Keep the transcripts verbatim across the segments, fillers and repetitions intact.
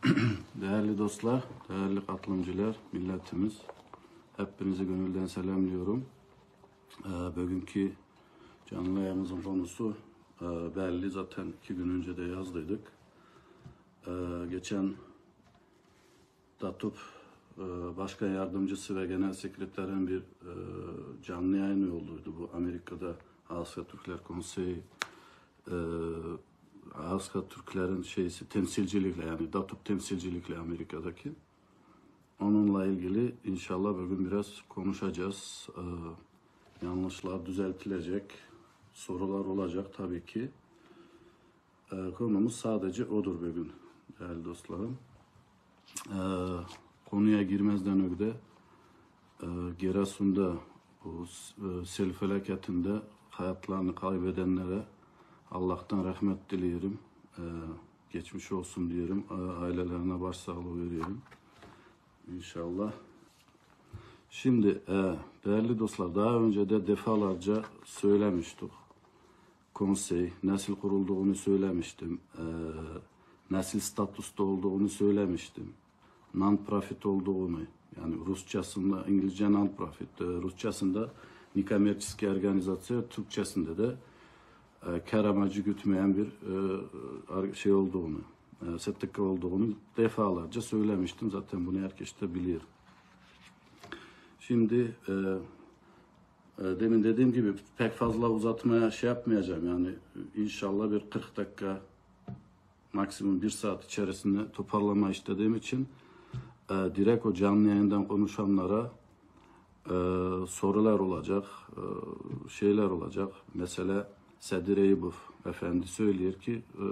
Değerli dostlar, değerli katılımcılar, milletimiz, hepinizi gönülden selamlıyorum. Ee, bugünkü canlı yayınımızın konusu e, belli, zaten iki gün önce de yazdıydık. Ee, geçen DATOP e, Başkan Yardımcısı ve Genel Sekreterin bir e, canlı yayını olurdu. Bu Amerika'da Asya Türkler Konseyi e, Asya Türklerin şeysi temsilcilikle, yani DATOP temsilcilikle Amerika'daki. Onunla ilgili inşallah bugün biraz konuşacağız. Ee, yanlışlar düzeltilecek, sorular olacak tabii ki. Ee, konumuz sadece odur bugün değerli dostlarım. Ee, konuya girmezden önce e, Giresun'da bu e, sel felaketinde hayatlarını kaybedenlere Allah'tan rahmet diliyorum. Ee, geçmiş olsun diyorum. Ailelerine başsağlığı veriyorum. İnşallah. Şimdi e, değerli dostlar, daha önce de defalarca söylemiştik. Konsey nasıl kurulduğunu söylemiştim. E, nasıl statüste olduğunu söylemiştim. Non-profit olduğunu, yani Rusçasında, İngilizce non-profit, e, Rusçasında Nikomerçiski Organizasyon, Türkçesinde de e, kar amacı gütmeyen bir e, şey olduğunu, e, S T K olduğunu defalarca söylemiştim. Zaten bunu herkes de bilir. Şimdi e, e, demin dediğim gibi pek fazla uzatmaya şey yapmayacağım. Yani inşallah bir kırk dakika, maksimum bir saat içerisinde toparlama istediğim için e, direkt o canlı yayından konuşanlara e, sorular olacak, e, şeyler olacak. Mesela Sedir Eyüpov Efendi söylüyor ki e,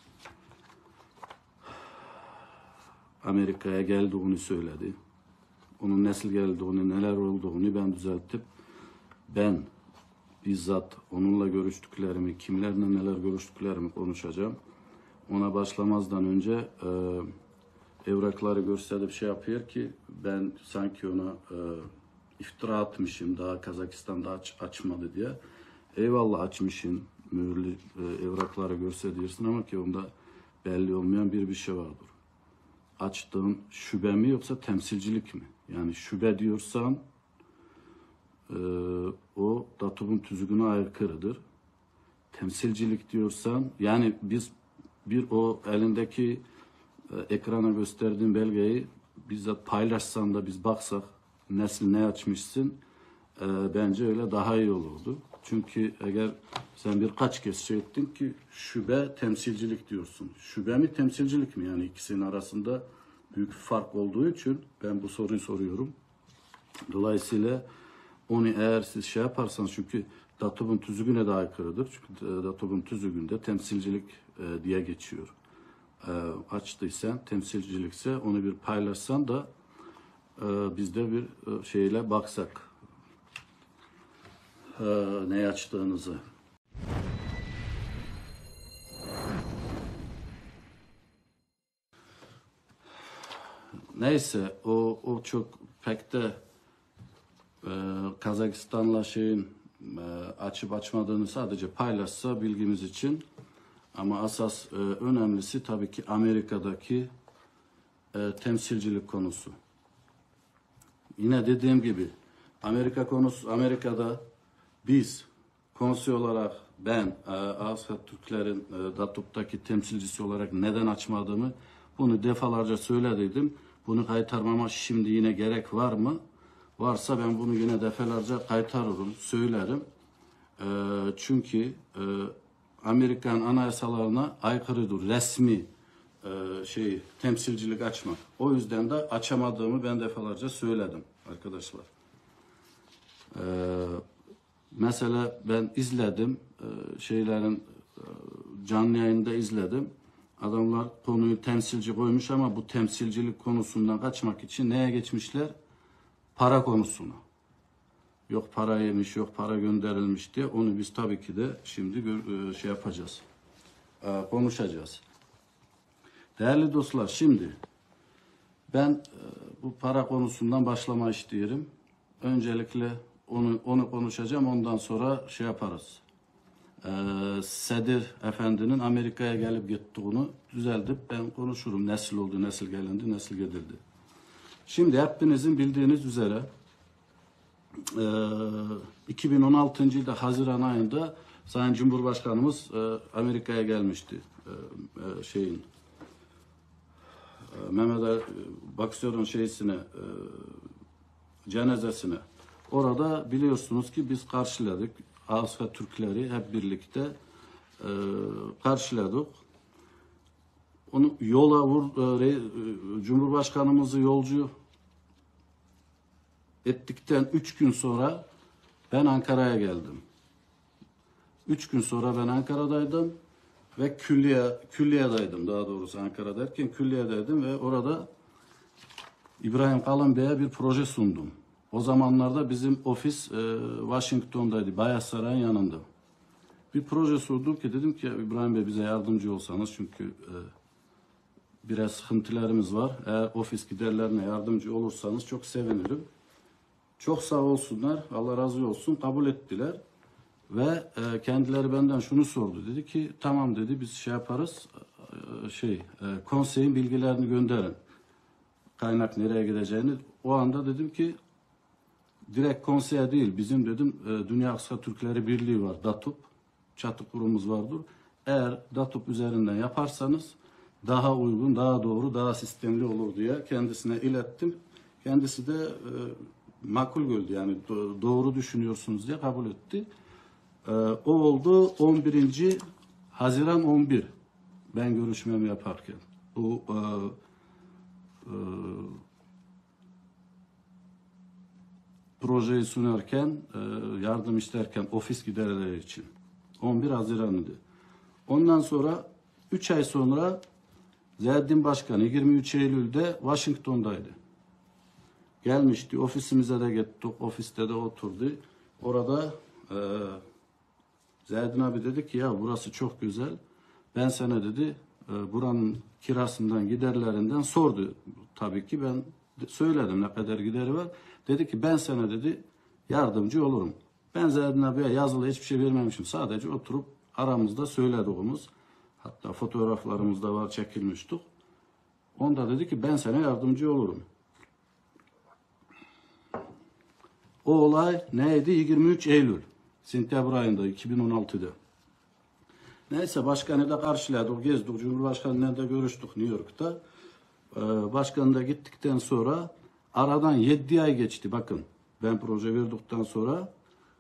Amerika'ya geldiğini söyledi. Onun nasıl geldiğini, neler olduğunu ben düzeltip ben bizzat onunla görüştüklerimi, kimlerle neler görüştüklerimi konuşacağım. Ona başlamazdan önce e, evrakları gösterip şey yapıyor ki ben sanki ona e, iftira atmışım, daha Kazakistan'da aç, açmadı diye. Eyvallah, açmışsın, mühürlü e, evrakları gösteriyorsun ama ki onda belli olmayan bir bir şey vardır. Açtığın şube mi yoksa temsilcilik mi? Yani şube diyorsan e, o DATOP'un tüzüğüne aykırıdır. Temsilcilik diyorsan, yani biz bir o elindeki e, ekrana gösterdiğin belgeyi bizzat paylaşsan da biz baksak nasıl ne açmışsın, e, bence öyle daha iyi olurdu. Çünkü eğer sen birkaç kez şey ettin ki şube temsilcilik diyorsun. Şube mi temsilcilik mi? Yani ikisinin arasında büyük fark olduğu için ben bu soruyu soruyorum. Dolayısıyla onu eğer siz şey yaparsanız, çünkü DATOP'un tüzüğüne de aykırıdır. Çünkü DATOP'un tüzüğünde temsilcilik e, diye geçiyor. E, açtıysan, temsilcilikse onu bir paylaşsan da e, biz de bir e, şeyle baksak e, ne açtığınızı. Neyse, o, o çok pek de e, Kazakistan'la şeyin e, açıp açmadığını sadece paylaşsa bilgimiz için. Ama asas e, önemlisi tabii ki Amerika'daki e, temsilcilik konusu. Yine dediğim gibi Amerika konusu, Amerika'da biz konsey olarak ben e, Asya Türklerin e, DATOP'taki temsilcisi olarak neden açmadığımı bunu defalarca söylediydim. Bunu kaytarmama şimdi yine gerek var mı? Varsa ben bunu yine defalarca kaytarırım, söylerim. E, çünkü e, Amerikan anayasalarına aykırıdır resmi e, şey temsilcilik açmak. O yüzden de açamadığımı ben defalarca söyledim arkadaşlar. E, mesela ben izledim e, şeylerin e, canlı yayında izledim. Adamlar konuyu temsilci koymuş ama bu temsilcilik konusundan kaçmak için neye geçmişler? Para konusuna. Yok para yemiş, yok para gönderilmiş diye. Onu biz tabii ki de şimdi şey yapacağız. Konuşacağız. Değerli dostlar, şimdi ben bu para konusundan başlama istiyorum. Öncelikle onu onu konuşacağım. Ondan sonra şey yaparız. e, Sedir Efendi'nin Amerika'ya gelip gittiğini düzeltip ben konuşurum. Nesil oldu, nesil gelindi, nesil gidildi. Şimdi hepinizin bildiğiniz üzere e, iki bin on altıncı yılda Haziran ayında Sayın Cumhurbaşkanımız e, Amerika'ya gelmişti. E, e, şeyin e, Mehmet Ali Baksör'ün şeysine e, cenazesine. Orada biliyorsunuz ki biz karşıladık. Ağustos Türkleri hep birlikte e, karşıladık. Onu yola vur, e, Cumhurbaşkanımızı yolcu ettikten üç gün sonra ben Ankara'ya geldim. Üç gün sonra ben Ankara'daydım ve külliye, külliyedeydim daha doğrusu Ankara derken külliyedeydim ve orada İbrahim Kalın Bey'e bir proje sundum. O zamanlarda bizim ofis e, Washington'daydı, Beyaz Saray'ın yanında. Bir proje sundum ki dedim ki İbrahim Bey bize yardımcı olsanız çünkü e, biraz sıkıntılarımız var. Eğer ofis giderlerine yardımcı olursanız çok sevinirim. Çok sağ olsunlar, Allah razı olsun kabul ettiler. Ve e, kendileri benden şunu sordu. Dedi ki tamam dedi biz şey yaparız, e, şey e, konseyin bilgilerini gönderin. Kaynak nereye gideceğini. O anda dedim ki direkt konseye değil bizim dedim e, Dünya Kısa Türkleri Birliği var DATUP. Çatı kurumumuz vardır. Eğer DATUP üzerinden yaparsanız daha uygun, daha doğru, daha sistemli olur diye kendisine ilettim. Kendisi de e, makul gördü yani do- doğru düşünüyorsunuz diye kabul etti. E, o oldu on birinci Haziran on bir ben görüşmemi yaparken. Bu e, e, projeyi sunarken, e, yardım isterken ofis giderleri için. on bir Haziran'ıydı. Ondan sonra üç ay sonra Zeddin Başkanı yirmi üç Eylül'de Washington'daydı. Gelmişti, ofisimize de gittik, ofiste de oturdu. Orada e, Zeddin abi dedi ki ya burası çok güzel. Ben sana dedi e, buranın kirasından, giderlerinden sordu. Tabii ki ben söyledim ne kadar gideri var. Dedi ki ben sana dedi yardımcı olurum. Ben Zeddin abiye yazılı hiçbir şey vermemişim. Sadece oturup aramızda söylediğimiz, hatta fotoğraflarımız da var çekilmiştik. Onda dedi ki ben sana yardımcı olurum. O olay neydi? yirmi üç Eylül. Sentyabr ayında iki bin on altıda. Neyse başkanı da karşıladık, gezdik. Cumhurbaşkanıyla da görüştük New York'ta. Ee, başkanı da gittikten sonra aradan yedi ay geçti. Bakın ben proje verdikten sonra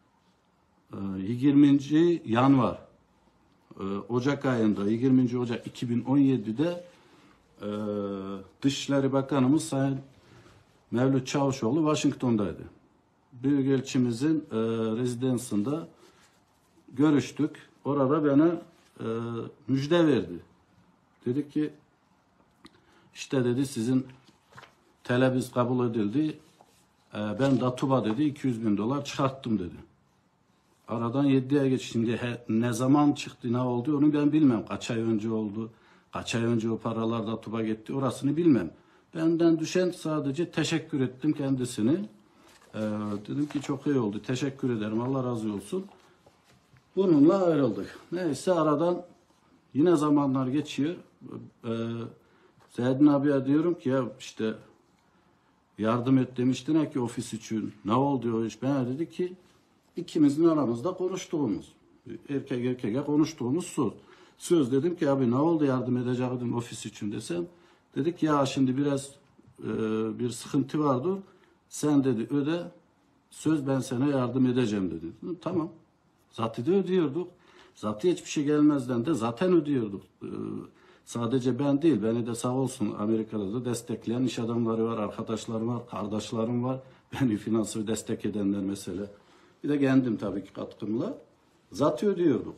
yirminci Yanvar Ocak ayında yirminci Ocak iki bin on yedi'de Dışişleri Bakanımız Sayın Mevlüt Çavuşoğlu Washington'daydı. Büyükelçimizin e, rezidansında görüştük. Orada bana e, müjde verdi. Dedi ki işte dedi sizin talebiniz kabul edildi. E, ben DATUB'a dedi iki yüz bin dolar çıkarttım dedi. Aradan yedi ay geçti. Şimdi he, ne zaman çıktı ne oldu onu ben bilmem. Kaç ay önce oldu. Kaç ay önce o paralar DATUB'a gitti orasını bilmem. Benden düşen sadece teşekkür ettim kendisini. Ee, dedim ki çok iyi oldu. Teşekkür ederim. Allah razı olsun. Bununla ayrıldık. Neyse aradan yine zamanlar geçiyor. Ee, Zeddin abiye diyorum ki ya işte yardım et demiştin ki ofis için. Ne oldu o iş? Bana dedi ki ikimizin aramızda konuştuğumuz. Erkek erkeğe konuştuğumuz söz. Söz dedim ki abi ne oldu yardım edecektim ofis için desem. Dedik ya şimdi biraz e, bir sıkıntı vardı. Sen dedi öde, söz ben sana yardım edeceğim dedi. Hı, tamam. Zaten de ödüyorduk. Zaten hiçbir şey gelmezden de zaten ödüyorduk. Ee, sadece ben değil, beni de sağ olsun Amerika'da da destekleyen iş adamları var, arkadaşlarım var, kardeşlerim var. Beni finansal destek edenler mesela. Bir de kendim tabii ki katkımla. Zaten ödüyorduk.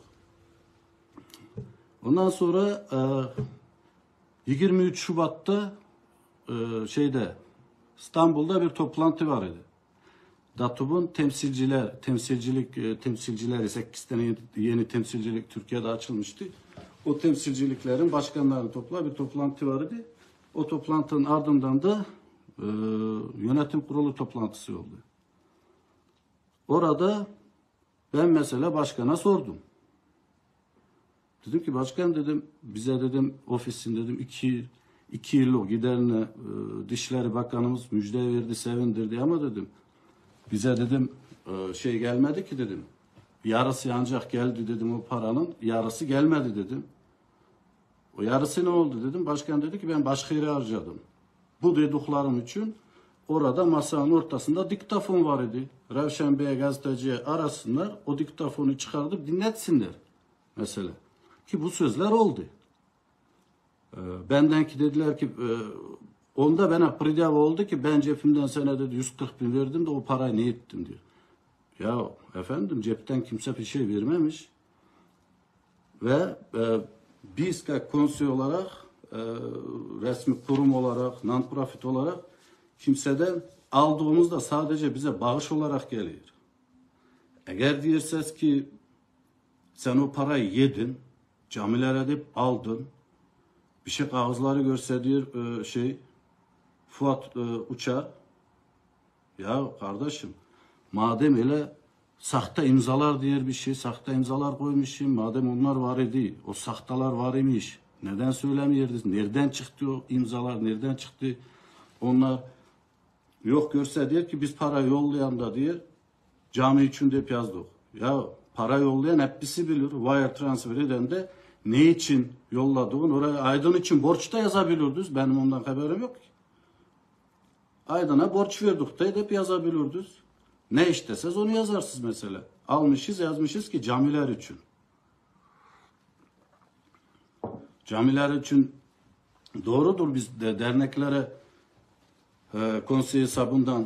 Ondan sonra e, yirmi üç Şubat'ta e, şeyde İstanbul'da bir toplantı var idi. DATUB'un temsilciler, temsilcilik, e, temsilcileri sekiz tane yeni, yeni temsilcilik Türkiye'de açılmıştı. O temsilciliklerin başkanlarını topla bir toplantı var idi. O toplantının ardından da e, yönetim kurulu toplantısı oldu. Orada ben mesela başkana sordum. Dedim ki başkan dedim bize dedim ofisin dedim iki, iki yıllık giderine e, Dışişleri Bakanımız müjde verdi, sevindirdi ama dedim bize dedim e, şey gelmedi ki dedim. Yarısı ancak geldi dedim o paranın, yarısı gelmedi dedim. O yarısı ne oldu dedim. Başkan dedi ki ben başka yere harcadım. Bu dediklerim için orada masanın ortasında diktafon var idi. Revşen Bey'e gazeteciye arasınlar, o diktafonu çıkardıp dinletsinler mesela. Ki bu sözler oldu. Ee, benden ki dediler ki e, onda bana pridava oldu ki ben cebimden sana dedi yüz kırk bin verdim de o parayı ne ettim diyor. Ya efendim cepten kimse bir şey vermemiş. Ve e, biz konsey olarak e, resmi kurum olarak, non-profit olarak kimseden aldığımızda sadece bize bağış olarak geliyor. Eğer diyerseniz ki sen o parayı yedin, camilere edip aldın, bir şey kağızları görse diyor e, şey Fuat e, Uçar, ya kardeşim madem öyle sahte imzalar diye bir şey, sahte imzalar koymuşsun, madem onlar var idi, o sahtalar var imiş, neden söylemiyoruz, nereden çıktı o imzalar, nereden çıktı onlar, yok görse diyor ki biz para yollayan da diyor, cami için de yazdık. Ya para yollayan hepsi bilir, wire transfer eden de ne için yolladığını, oraya Aydın için borç da yazabilirdiniz, benim ondan haberim yok ki. Aydın'a borç verdik de hep yazabilirdiniz. Ne isteseniz onu yazarsınız mesela. Almışız yazmışız ki camiler için. Camiler için doğrudur biz de derneklere e, konsey hesabından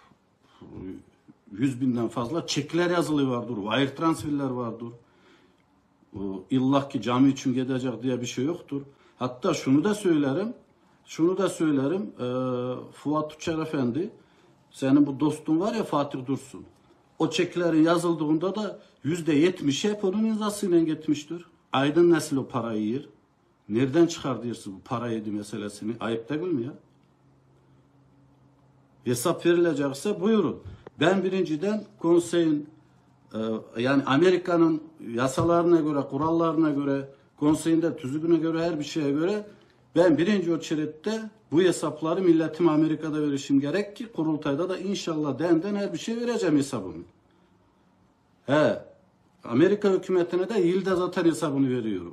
yüz binden fazla çekler yazılı vardır. Wire transferler vardır. O, illa ki cami için gidecek diye bir şey yoktur. Hatta şunu da söylerim. Şunu da söylerim. E, Fuat Uçar Efendi, senin bu dostun var ya Fatih Dursun. O çeklerin yazıldığında da yüzde yetmişi hep onun imzasıyla gitmiştir. Aydın nesil o parayı yer? Nereden çıkar diyorsun bu para yedi meselesini? Ayıp değil mi ya? Hesap verilecekse buyurun. Ben birinciden konseyin e, yani Amerika'nın yasalarına göre, kurallarına göre, konseyinde tüzüğüne göre, her bir şeye göre ben birinci ölçekte bu hesapları milletim Amerika'da verişim gerek ki kurultayda da inşallah denden her bir şey vereceğim hesabımı. He, Amerika hükümetine de yılda zaten hesabını veriyorum.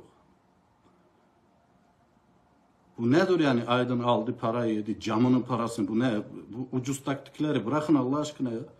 Bu nedir yani Aydın aldı parayı yedi, camının parasını, bu ne? Bu ucuz taktikleri bırakın Allah aşkına ya.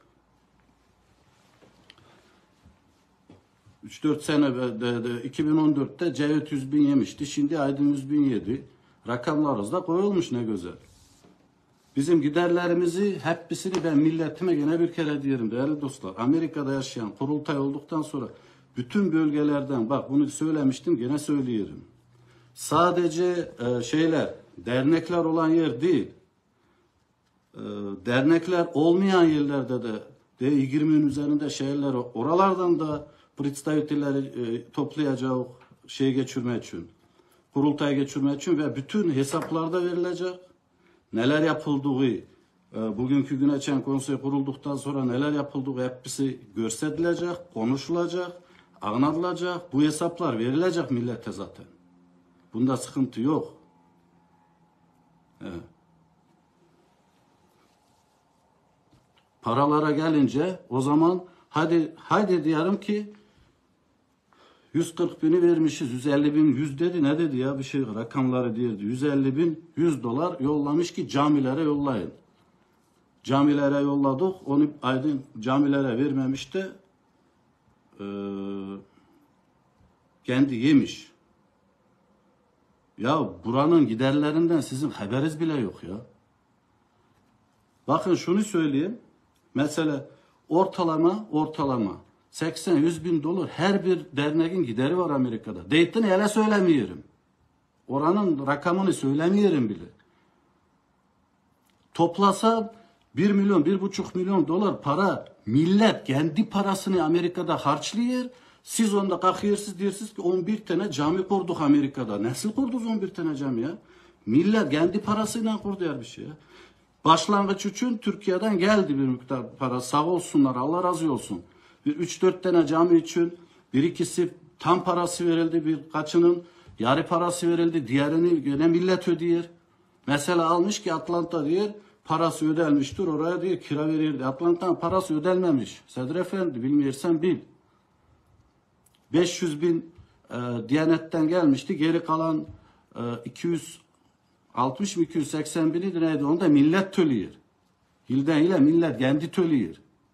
üç dört sene de, de, iki bin on dörtte Cevdet yüz bin yemişti, şimdi Aydın yüz bin yedi. Rakamlarımız da koyulmuş ne güzel. Bizim giderlerimizi hepsini ben milletime gene bir kere diyelim değerli dostlar. Amerika'da yaşayan kurultay olduktan sonra bütün bölgelerden bak bunu söylemiştim gene söylüyorum. Sadece e, şeyler dernekler olan yer değil. E, dernekler olmayan yerlerde de D yirminin üzerinde şehirler oralardan da представительleri e, toplayacak şey geçirmek için. Kurultay geçirmek için ve bütün hesaplarda verilecek. Neler yapıldığı, e, bugünkü Güneçen konsey kurulduktan sonra neler yapıldığı hepsi gösterilecek, konuşulacak, anlatılacak. Bu hesaplar verilecek millete zaten. Bunda sıkıntı yok. Evet. Paralara gelince o zaman hadi hadi diyelim ki yüz kırk bini vermişiz, yüz elli bin, yüz dedi ne dedi ya bir şey rakamları diyordu. yüz elli bin, yüz dolar yollamış ki camilere yollayın. Camilere yolladık, onu Aydın camilere vermemiş de e, kendi yemiş. Ya buranın giderlerinden sizin haberiniz bile yok ya. Bakın şunu söyleyeyim. Mesela ortalama ortalama seksen yüz bin dolar her bir derneğin gideri var Amerika'da. Dayton hele söylemiyorum. Oranın rakamını söylemiyorum bile. Toplasa bir milyon, bir buçuk milyon dolar para millet kendi parasını Amerika'da harçlıyor. Siz onda kalkıyorsunuz diyorsunuz ki on bir tane cami kurduk Amerika'da. Nasıl kurdunuz on bir tane cami ya? Millet kendi parasıyla kurdu her bir şey ya. Başlangıç için Türkiye'den geldi bir miktar para. Sağ olsunlar, Allah razı olsun. Bir üç dört tane cami için bir ikisi tam parası verildi, birkaçının yarı parası verildi, diğerini gene millet ödüyor. Mesela almış ki Atlanta diyor, parası ödenmiştir, oraya diyor kira verirdi. Atlanta'nın parası ödenmemiş. Sedir Efendi, bilmiyorsan bil. beş yüz bin e, Diyanet'ten gelmişti, geri kalan e, iki yüz altmış mı iki yüz seksen bini neydi, onu da millet tölüyor. Hilden ile millet kendi tölüyor.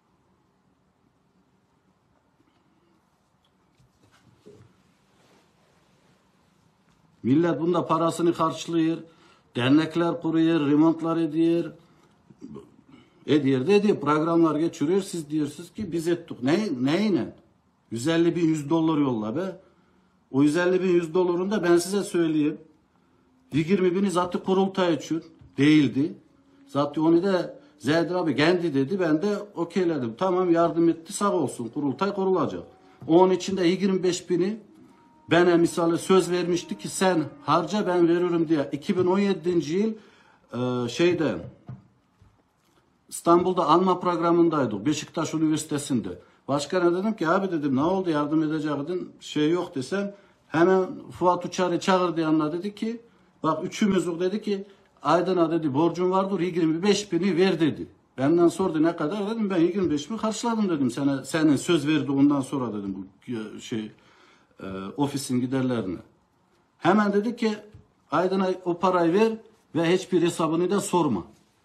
Millet bunda parasını karşılıyor. Dernekler kuruyor, remontlar ediyor. Ediyor de ediyor. Programlar geçiriyor. Siz diyorsunuz ki biz ettik. Ne, neyle? yüz elli bin yüz dolar yolla be. O yüz elli bin yüz dolarını da ben size söyleyeyim. yirmi bini zaten kurultay için değildi. Zaten onu da Zeydir abi kendi dedi. Ben de okeyledim. Tamam, yardım etti, sağ olsun. Kurultay kurulacak. Onun içinde yirmi beş bini bana misali söz vermişti ki sen harca, ben veririm diye. iki bin on yedinci yıl e, şeyde İstanbul'da anma programındaydık. Beşiktaş Üniversitesi'nde. Başkana dedim ki abi dedim ne oldu, yardım edeceğin şey yok desem, hemen Fuat Uçar'ı çağırdı yanına, dedi ki bak üçümüz dedi ki Aydın'a dedi borcun vardır, yirmi beş bini ver dedi. Benden sordu ne kadar, dedim ben yirmi beş bin karşıladım dedim sana, senin söz verdiğinden sonra dedim bu şey e, ofisin giderlerini. Hemen dedi ki Aydın'a o parayı ver ve hiçbir hesabını da sorma.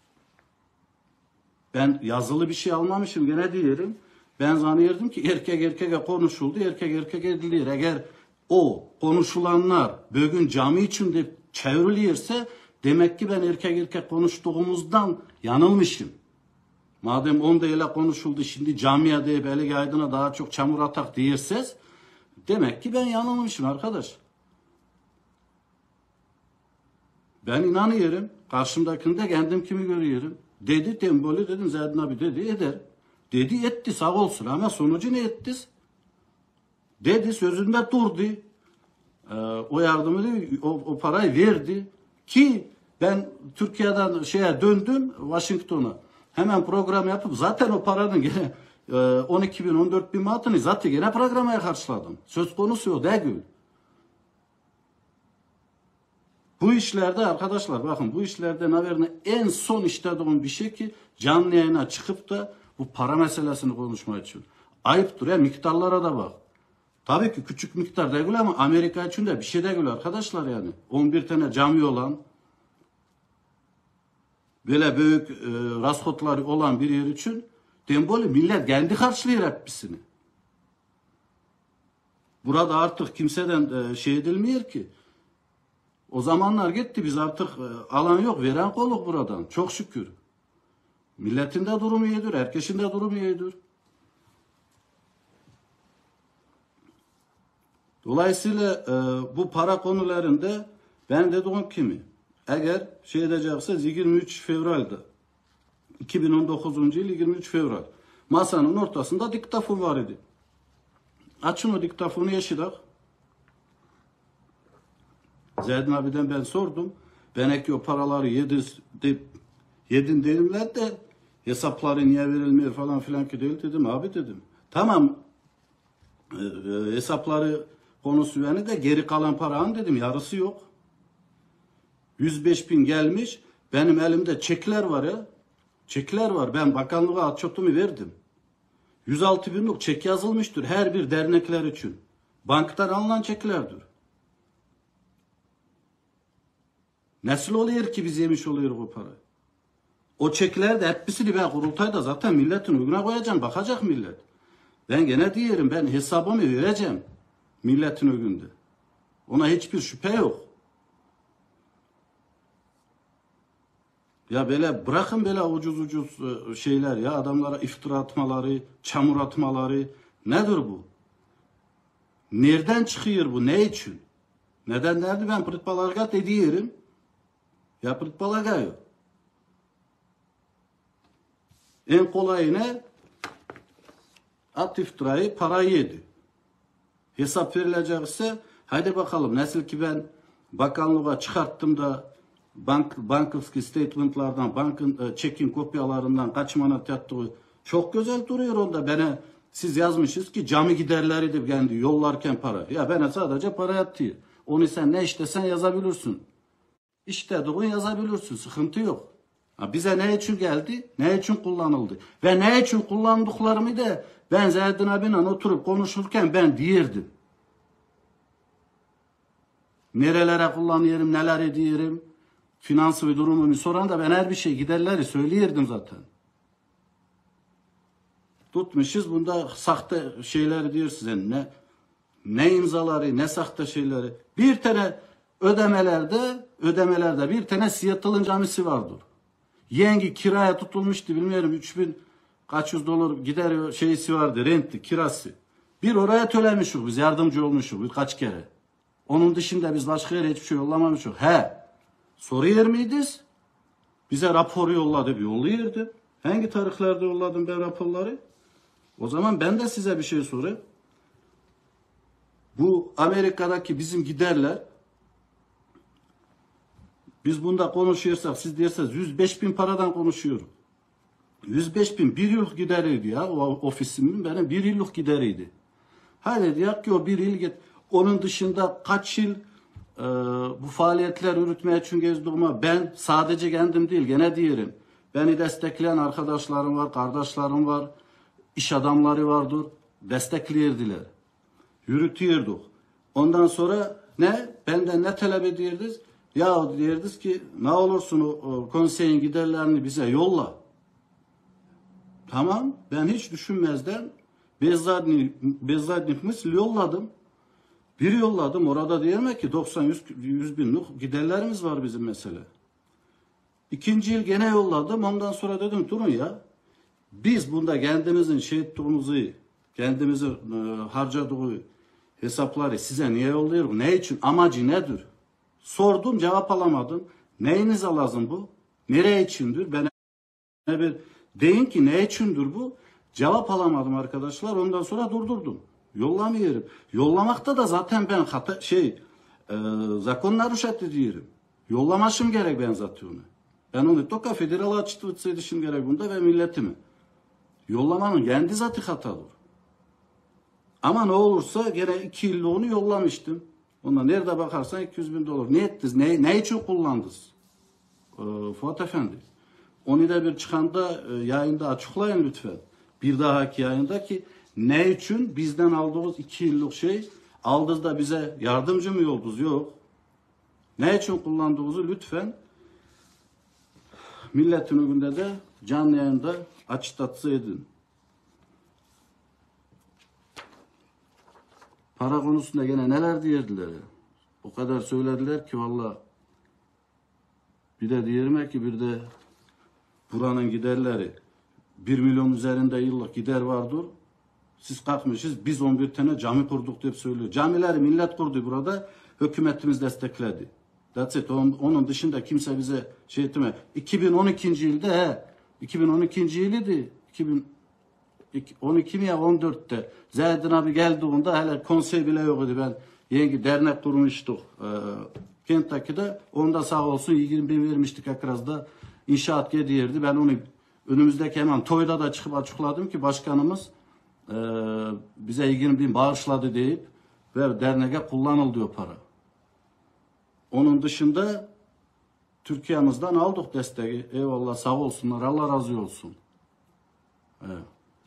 Ben yazılı bir şey almamışım gene diyelim. Ben zannediyordum ki erkek erkeğe konuşuldu, erkek erkek edilir. Eğer o konuşulanlar bugün cami içinde çevriliyorsa demek ki ben erkek erkek konuştuğumuzdan yanılmışım. Madem onda ile konuşuldu, şimdi camiye deyip Eli Aydın'a daha çok çamur atak diyerseniz demek ki ben yanılmışım arkadaş. Ben inanıyorum. Karşımdakinde kendim kimi görüyorum. Dedi temboli dedim, Zeydan abi dedi eder. Dedi etti, sağ olsun, ama sonucu ne etti? Dedi sözünde durdu. Ee, o yardımı, o, o parayı verdi. Ki ben Türkiye'den şeye döndüm, Washington'a. Hemen program yapıp zaten o paranın gene on iki bin on dört bin manatını zaten gene programaya karşıladım. Söz konusu o değil. Bu işlerde arkadaşlar bakın, bu işlerde Naver'in en son işlediğim bir şey ki canlı yayına çıkıp da bu para meselesini konuşmaya için. Ayıptır ya, miktarlara da bak. Tabii ki küçük miktar değil ama Amerika için de bir şey değil arkadaşlar yani. on bir tane cami olan, böyle büyük e, raskotları olan bir yer için demboli millet kendi karşılıyor hepsini. Burada artık kimseden e, şey edilmiyor ki. O zamanlar gitti, biz artık e, alan yok, veren koluk buradan. Çok şükür. Milletin de durumu iyidir, herkesin de durumu iyidir. Dolayısıyla e, bu para konularında ben dedim kimi, eğer şey edecekseniz yirmi üç Fevral'da, iki bin on dokuzuncu yıl yirmi üç Fevral, masanın ortasında diktafon var idi. Açın o diktafonu, yaşadık. Zeydan abiden ben sordum. Ben ki o paraları yedin, de, yedin değiller de hesapları niye verilmiyor falan filan ki değil dedim. Abi dedim. Tamam e, e, hesapları konusu yani de geri kalan paranın dedim yarısı yok. yüz beş bin gelmiş. Benim elimde çekler var ya. Çekler var. Ben bakanlığa atçotumu verdim. yüz altı binlik çek yazılmıştır her bir dernekler için. Banktan alınan çeklerdir. Nasıl oluyor ki biz yemiş oluyoruz o para? O çekler de hepsini ben kurultayda zaten milletin uyguna koyacağım. Bakacak millet. Ben gene diyelim, ben hesabımı vereceğim milletin önünde. Ona hiçbir şüphe yok. Ya böyle bırakın böyle ucuz ucuz şeyler ya, adamlara iftira atmaları, çamur atmaları. Nedir bu? Nereden çıkıyor bu? Ne için? Neden derdi? Ben pırtbalarga dediğim. Ya pırtbalarga yok. En kolay ne? At iftirayı, parayı yedi. Hesap verilecekse hadi bakalım, nasıl ki ben bakanlığa çıkarttım da bank bankovski statementlardan, bankın çekin kopyalarından kaç manat yattığı çok güzel duruyor onda. Bana Siz yazmışsınız ki cami giderleridir kendi yollarken para. Ya ben sadece para yatıyor. Onu sen ne istesen yazabilirsin. İstediğin yazabilirsin. Sıkıntı yok. Ha, bize ne için geldi? Ne için kullanıldı? Ve ne için kullandıklarımı da ben Zeydin abiyle oturup konuşurken ben diyirdim. Nerelere kullanıyorum, neler ediyorum. Finansı ve durumumu soran da ben her bir şey giderleri söyleyirdim zaten. Tutmuşuz bunda sahte şeyler diyor size. Ne ne imzaları, ne sahte şeyleri. Bir tane ödemelerde, ödemelerde bir tane Seattle'ın camisi vardır. Yengi kiraya tutulmuştu bilmiyorum üç bin kaç yüz dolar gider şeysi vardı, rentti, kirası. Bir oraya tölemişik biz, yardımcı olmuşuk birkaç kere. Onun dışında biz başka yere hiçbir şey yollamamışık. He, soruyor muydunuz? Bize rapor yolladı, bir yollayırdı. Hangi tarihlerde yolladım ben raporları? O zaman ben de size bir şey sorayım. Bu Amerika'daki bizim giderler, biz bunda konuşuyorsak siz derseniz yüz beş bin paradan konuşuyorum. yüz beş bin bir yıllık gideriydi ya o ofisimin benim bir yıllık gideriydi. Hadi diyor ki o bir yıl git. Onun dışında kaç yıl e, bu faaliyetler yürütmeye için gezdiğime ben sadece kendim değil gene diyelim. Beni destekleyen arkadaşlarım var, kardeşlerim var, iş adamları vardır. Destekleyirdiler. Yürütüyorduk. Ondan sonra ne? Benden ne talep ediyordunuz? Ya diyordunuz ki ne olursun o, o konseyin giderlerini bize yolla. Tamam. Ben hiç düşünmezden Bezzadni, Bezzadni misli yolladım. Bir yolladım. Orada diyemem ki doksan yüz binlik giderlerimiz var bizim mesela. İkinci yıl gene yolladım. Ondan sonra dedim durun ya. Biz bunda kendimizin şey ettiğimizi, kendimizi e, harcadığı hesapları size niye yolluyoruz? Ne için? Amacı nedir? Sordum cevap alamadım. Neyinize lazım bu? Nereye içindir? Ben bir deyin ki ne içindir bu? Cevap alamadım arkadaşlar. Ondan sonra durdurdum. Yollamıyorum. Yollamakta da zaten ben hata, şey e, zakonlar uşatı diyorum. Yollamışım gerek ben zaten onu. Ben onu toka federal açtırtsaydım gerek bunda ve milletimi. Yollamanın kendi zatı hatadır. Ama ne olursa gene iki yıllığını yollamıştım. Ona nerede bakarsan iki yüz bin dolar. Ne ettiniz? Ne, ne için kullandınız? Ee, Fuat Efendi. Onu da bir çıkanda e, yayında açıklayın lütfen. Bir dahaki yayında ki ne için bizden aldığınız iki yıllık şey aldınız da bize yardımcı mı oldunuz? Yok. Ne için kullandığınızı lütfen milletin önünde de canlı yayında açıklatsı edin. Para konusunda gene neler diyerdiler ya. O kadar söylediler ki valla bir de diyelim ki bir de buranın giderleri bir milyon üzerinde yıllık gider vardır. Siz kalkmışız biz on bir tane cami kurduk diye söylüyor. Camileri millet kurdu burada. Hükümetimiz destekledi. That's it. Onun, onun dışında kimse bize şey etme. iki bin on ikinci yılda he. iki bin on ikinci yılıydı. iki bin on iki mi ya on dörtte Zeydin abi geldiğinde hele konsey bile yoktu. Ben yeni dernek kurmuştuk. Ee, Kentucky'de. Onda sağ olsun yirmi bin vermiştik Akraz'da. İnşaat gediyerdi. Ben onu önümüzdeki hemen Toy'da da çıkıp açıkladım ki başkanımız e, bize yirmi bin bağışladı deyip ve derneğe kullanıldı diyor para. Onun dışında Türkiye'mizden aldık desteği. Eyvallah sağ olsunlar. Allah razı olsun. Evet.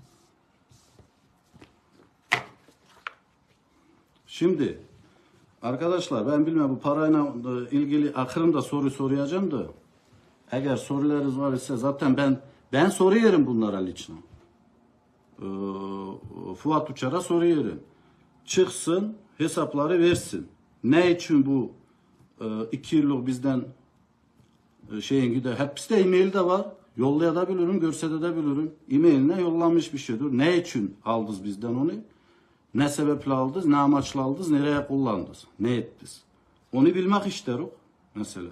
Şimdi arkadaşlar ben bilmem bu parayla ilgili akırımda soru soracağım da eğer sorularınız var ise zaten ben ben soruyorum bunlara liçna. Ee, Fuat Uçar'a soruyorum. Çıksın hesapları versin. Ne için bu e, iki yıllık bizden e, şeyin gider. Hepsi de e-mail de var. Yollayabilirim, görsedebilirim. E-mailine yollamış bir şeydir. Ne için aldınız bizden onu? Ne sebeple aldınız, ne amaçla aldınız, nereye kullandınız, ne ettiniz? Onu bilmek isterim mesela.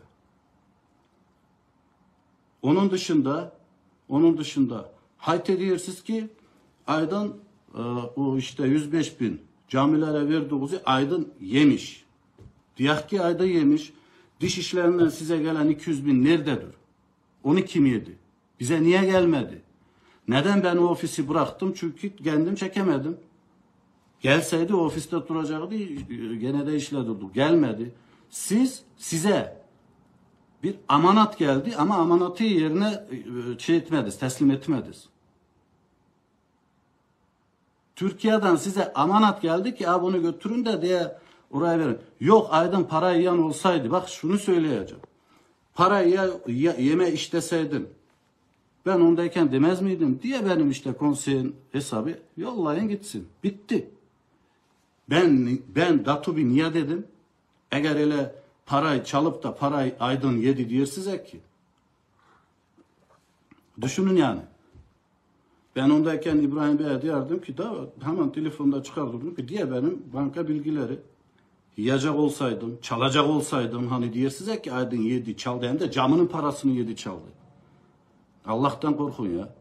Onun dışında, onun dışında hayte diyorsunuz ki Aydın e, o işte yüz beş bin camilere verdiğinizi Aydın yemiş. Diyak ki Aydın yemiş. Diş işlerinden size gelen iki yüz bin nerededir? Onu kim yedi? Bize niye gelmedi? Neden ben o ofisi bıraktım? Çünkü kendim çekemedim. Gelseydi o ofiste duracaktı, gene de işle durduk. Gelmedi. Siz, size bir amanat geldi ama amanatı yerine şey etmediniz, teslim etmediniz. Türkiye'den size amanat geldi ki ha bunu götürün de diye oraya verin. Yok Aydın para yiyen olsaydı, bak şunu söyleyeceğim. Parayı ya, ya, yeme işleseydin ben ondayken demez miydim diye benim işte konseyin hesabı yollayın gitsin. Bitti. Ben ben Datubi niye dedim? Eğer öyle parayı çalıp da parayı Aydın yedi diyor size ki. Düşünün yani. Ben ondayken İbrahim Bey'e diyardım ki da hemen telefonda çıkardım ki diye benim banka bilgileri yiyecek olsaydım, çalacak olsaydım hani diyor size ki Aydın yedi çaldı hem de camının parasını yedi çaldı. Allah'tan korkun ya.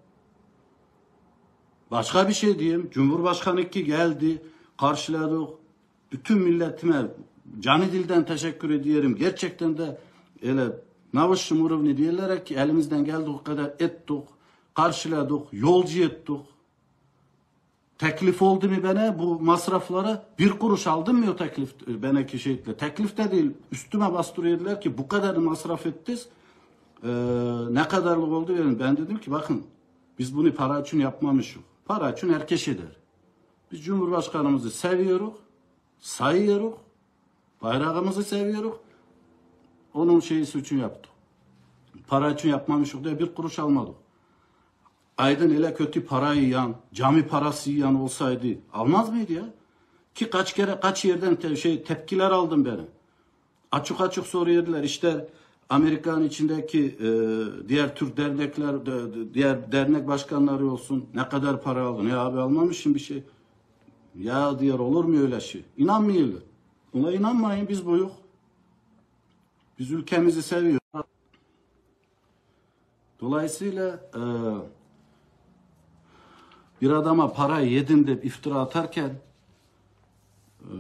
Başka bir şey diyeyim. Cumhurbaşkanı ki geldi, karşıladık. Bütün milletime canı dilden teşekkür ediyorum. Gerçekten de öyle navuş murovni diyorlar ki elimizden geldiği kadar ettik, karşıladık, yolcu ettik. Teklif oldu mu bana bu masraflara? Bir kuruş aldım mı o teklif bana ki şeyle? Teklif de değil. Üstüme bastırıyorlar ki bu kadar masraf ettiniz. Ee, ne kadarlık oldu verin. Ben dedim ki bakın biz bunu para için yapmamışız. Para için herkes eder. Biz Cumhurbaşkanımızı seviyoruz, sayıyoruz, bayrağımızı seviyoruz. Onun şeyi için yaptık. Para için yapmamışız diye bir kuruş almadık. Aydın öyle kötü parayı yiyen, cami parası yiyen olsaydı almaz mıydı ya? Ki kaç kere kaç yerden te şey tepkiler aldım ben. Açık açık soruyordular. İşte Amerika'nın içindeki e, diğer Türk dernekler, de, diğer dernek başkanları olsun ne kadar para aldın? Ya abi almamışım bir şey. Ya diyor olur mu öyle şey? İnanmıyorlar. Buna inanmayın biz buyuk. Biz ülkemizi seviyoruz. Dolayısıyla e, bir adama parayı yedin de iftira atarken e,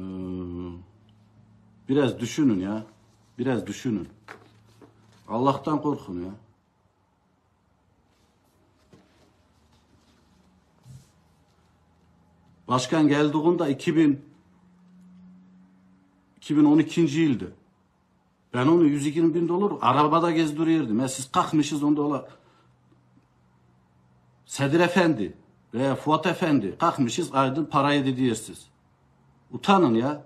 biraz düşünün ya. Biraz düşünün. Allah'tan korkun ya. Başkan geldiğinde iki bin iki bin on ikinci yıldı. Ben onu yüz yirmi bin dolar arabada gezdiriyordum. Ya siz kalkmışız onda ola. Sedir Efendi veya Fuat Efendi kalkmışız Aydın parayı dediyorsunuz. Utanın ya.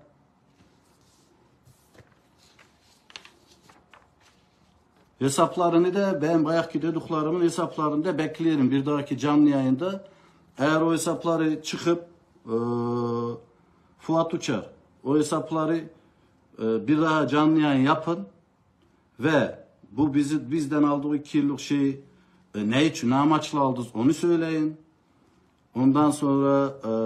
Hesaplarını da ben bayaki dediklarımın hesaplarını da bekleyelim bir dahaki canlı yayında. Eğer o hesapları çıkıp e, Fuat Uçar o hesapları e, bir daha canlı yayın yapın ve bu bizi bizden aldığı iki yıllık şeyi e, ne için ne amaçla aldınız onu söyleyin. Ondan sonra e,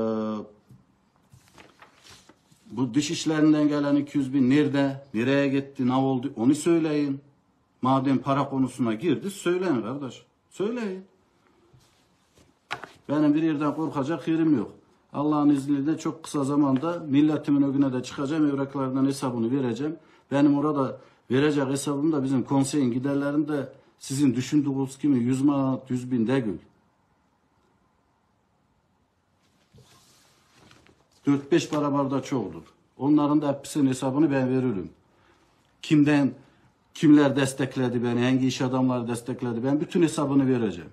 bu dış işlerinden gelen iki yüz bin nerede, nereye gitti, ne oldu onu söyleyin. Madem para konusuna girdi, söyleyin kardeş. Söyleyin. Benim bir yerden korkacak yerim yok. Allah'ın izniyle çok kısa zamanda milletimin önüne de çıkacağım. Evraklardan hesabını vereceğim. Benim orada verecek hesabım da bizim konseyin giderlerinde sizin düşündüğünüz gibi yüz manat, yüz bin değil. dört beş para barda çoğudur. Onların da hepsinin hesabını ben veririm. Kimden Kimler destekledi beni, hangi iş adamları destekledi, ben bütün hesabını vereceğim.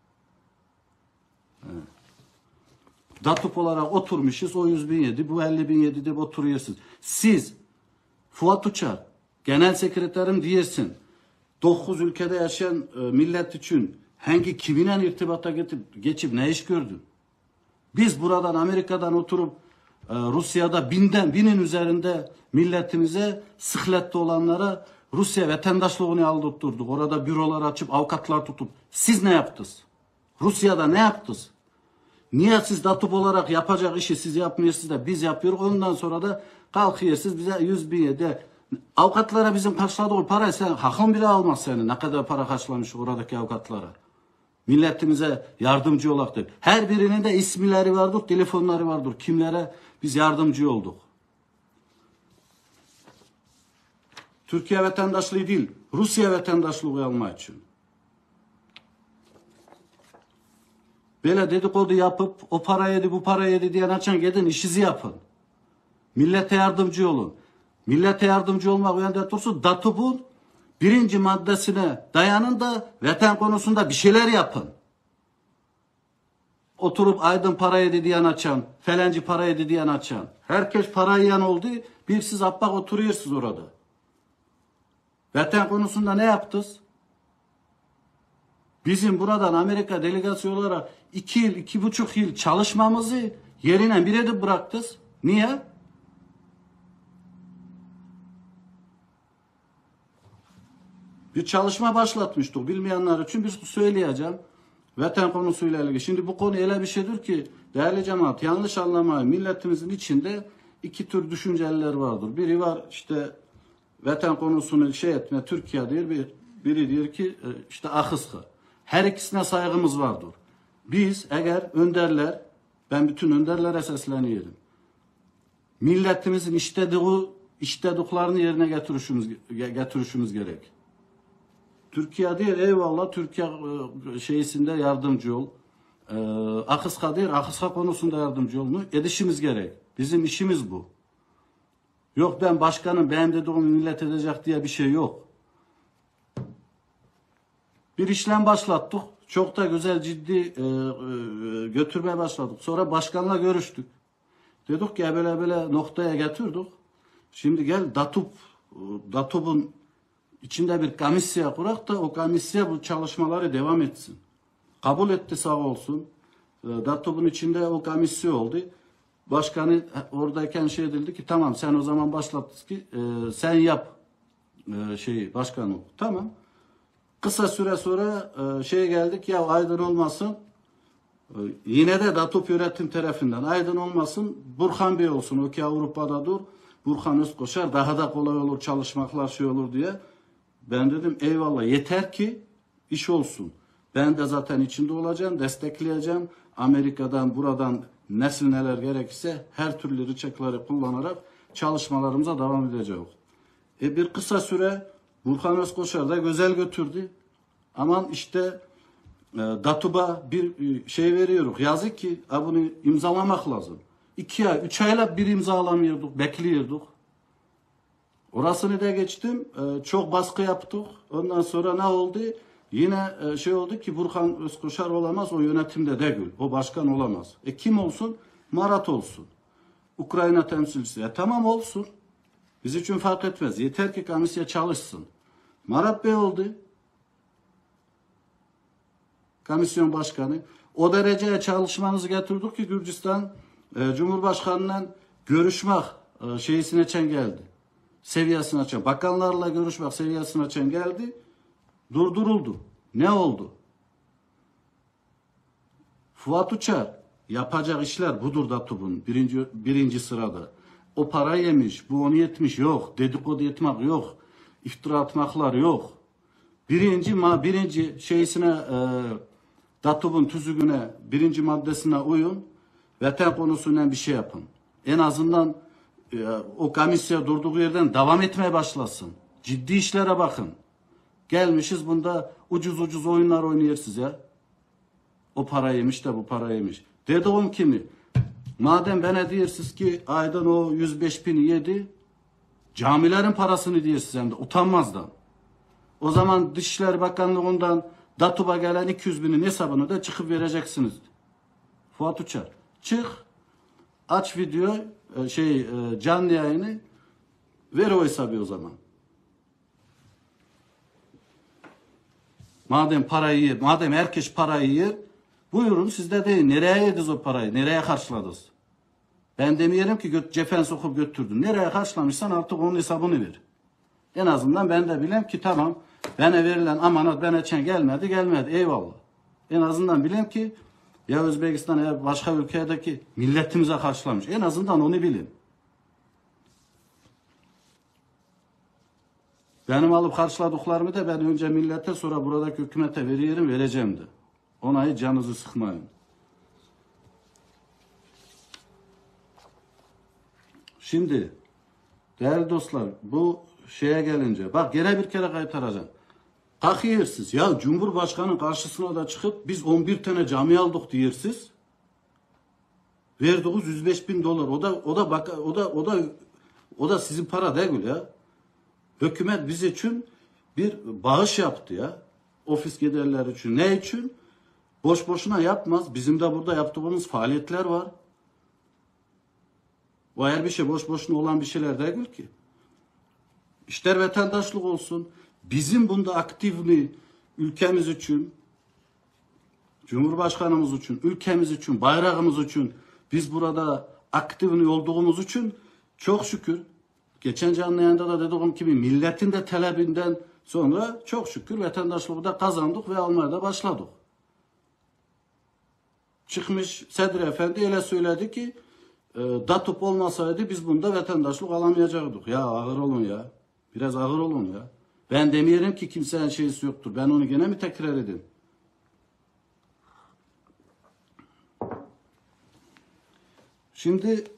Evet. Datup olarak oturmuşuz, o yüz bin yedi, bu elli bin yedi de oturuyorsunuz. Siz, Fuat Uçar, genel sekreterim diyesin, dokuz ülkede yaşayan e, millet için hangi kiminle irtibata geçip, geçip ne iş gördün? Biz buradan Amerika'dan oturup e, Rusya'da binden binin üzerinde milletimize sıhhatli olanlara Rusya vatandaşlığını aldırttırdık. Orada bürolar açıp avukatlar tutup siz ne yaptınız? Rusya'da ne yaptınız? Niye siz Datup olarak yapacak işi siz yapmıyorsunuz da biz yapıyoruz. Ondan sonra da kalkıyorsunuz bize yüz bin yedi. Avukatlara bizim karşıladığı parayı sen hakkın bile almaz senin. Ne kadar para karşılamış oradaki avukatlara. Milletimize yardımcı olarak. Her birinin de isimleri vardır, telefonları vardır. Kimlere biz yardımcı olduk. Türkiye vatandaşlığı değil, Rusya vatandaşlığı almak için. Böyle dedikodu yapıp o para yedi bu para yedi diyen açan gidin işinizi yapın. Millete yardımcı olun. Millete yardımcı olmak yönde dursun. DATUB'un birinci maddesine dayanın da vatan konusunda bir şeyler yapın. Oturup Aydın para yedi diyen açan, falancı para yedi diyen açan. Herkes para yiyen oldu. Bir siz appak oturuyorsunuz orada. Vatan konusunda ne yaptınız? Bizim buradan Amerika delegasyonu olarak iki yıl, iki buçuk yıl çalışmamızı yerine bir edip bıraktınız. Niye? Bir çalışma başlatmıştık. Bilmeyenler için bir söyleyeceğim. Vatan konusuyla ilgili. Şimdi bu konu öyle bir şeydir ki değerli cemaat yanlış anlamayın. Milletimizin içinde iki tür düşünceler vardır. Biri var işte vatan konusunu şey etme Türkiye diyor. Bir, biri diyor ki işte ahıskı. Her ikisine saygımız vardır. Biz eğer önderler, ben bütün önderlere sesleniyorum. Milletimizin istediği, istediklerini yerine getirişimiz, getirişimiz gerek. Türkiye değil eyvallah Türkiye şeysinde yardımcı ol. Ee, Akıska değil Akıska konusunda yardımcı ol. Edişimiz gerek. Bizim işimiz bu. Yok ben başkanım benim dediğimi millet edecek diye bir şey yok. Bir işlem başlattık. Çok da güzel ciddi e, e, götürmeye başladık. Sonra başkanla görüştük. Dedik ki böyle böyle noktaya getirdik. Şimdi gel DATUB, DATUB'un içinde bir komisya kurak da o komisya bu çalışmaları devam etsin. Kabul etti sağ olsun. DATUB'un içinde o komisya oldu. Başkanı oradayken şey edildi ki tamam sen o zaman başlattın ki e, sen yap e, şeyi başkanı. Tamam. Kısa süre sonra e, şeye geldik ya Aydın olmasın. E, yine de DATUB yönetim tarafından Aydın olmasın. Burhan Bey olsun. O ki Avrupa'da dur. Burhan Özkoşar daha da kolay olur çalışmaklar şey olur diye. Ben dedim eyvallah yeter ki iş olsun. Ben de zaten içinde olacağım, destekleyeceğim. Amerika'dan buradan nesil neler gerekirse her türlü rıçakları kullanarak çalışmalarımıza devam edeceğiz. E bir kısa süre Burhan Özkoşar da güzel götürdü. Aman işte e, DATUB'a bir e, şey veriyoruz. Yazık ki bunu imzalamak lazım. İki ay, üç ayla bir imzalamıyorduk, bekliyorduk. Orasını da geçtim. E, çok baskı yaptık. Ondan sonra ne oldu? Yine e, şey oldu ki Burhan Özkoşar olamaz, o yönetimde değil. O başkan olamaz. E kim olsun? Marat olsun. Ukrayna temsilcisi. E tamam olsun. Biz için fark etmez. Yeter ki komisya çalışsın. Marat Bey oldu. Komisyon başkanı. O dereceye çalışmanızı getirdik ki Gürcistan e, Cumhurbaşkanı'ndan görüşmek e, şeysine açan geldi. Seviyesine açan. Bakanlarla görüşmek seviyesine açan geldi. Durduruldu. Ne oldu? Fuat Uçar yapacak işler budur DATUB'un birinci, birinci sırada. O para yemiş, bu onu yetmiş yok. Dedikodu etmek yok. İftira atmaklar yok. Birinci ma birinci şeysine e, DATUB'un tüzüğüne birinci maddesine uyun. Vatan konusunda bir şey yapın. En azından e, o komisya durduğu yerden devam etmeye başlasın. Ciddi işlere bakın. Gelmişiz bunda ucuz ucuz oyunlar oynuyorsunuz ya. O para yemiş de bu para yemiş. Dediğim kimi? Madem bana diyorsunuz ki aydan o yüz beş bini yedi, camilerin parasını diyorsunuz hem de utanmazdan. O zaman Dışişleri Bakanlığı'ndan DATUB'a gelen iki yüz binin hesabını da çıkıp vereceksiniz. Fuat Uçar. Çık, aç video, şey canlı yayını, ver o hesabı o zaman. Madem parayı yer, madem herkes parayı yer, buyurun siz de deyin. Nereye yediniz o parayı? Nereye karşıladınız? Ben demeyelim ki cefen sokup götürdün. Nereye karşılamışsan artık onun hesabını ver. En azından ben de bileyim ki tamam bana verilen amanat bana için gelmedi gelmedi eyvallah. En azından bileyim ki ya Özbekistan ya başka ülkedeki milletimize karşılamış. En azından onu bilin. Benim alıp karşıladıklarımı da ben önce millete sonra buradaki hükümete veriyorum vereceğim de. Ona hiç canınızı sıkmayın. Şimdi değerli dostlar bu şeye gelince bak gene bir kere kaytaracağım. hak yersiz. Ya Cumhurbaşkanı karşısına da çıkıp biz on bir tane cami aldık diyersiz. Verdiğiniz yüz beş bin dolar. O da o da bak o da o da o da sizin para değil ya. Hükümet biz için bir bağış yaptı ya. Ofis giderleri için. Ne için? Boş boşuna yapmaz. Bizim de burada yaptığımız faaliyetler var. O her bir şey boş boşuna olan bir şeyler değil ki. İşler vatandaşlık olsun. Bizim bunda aktifli ülkemiz için, Cumhurbaşkanımız için, ülkemiz için, bayrağımız için, biz burada aktifli olduğumuz için çok şükür, geçen canlı yayında da dediğim gibi milletin de talebinden sonra çok şükür vatandaşlığı da kazandık ve almaya da başladık. Çıkmış Sedri Efendi öyle söyledi ki e, DATOP olmasaydı biz bunda vatandaşlık alamayacaktık. Ya ağır olun ya. Biraz ağır olun ya. Ben demiyorum ki kimsenin şeysi yoktur. Ben onu gene mi tekrar edeyim? Şimdi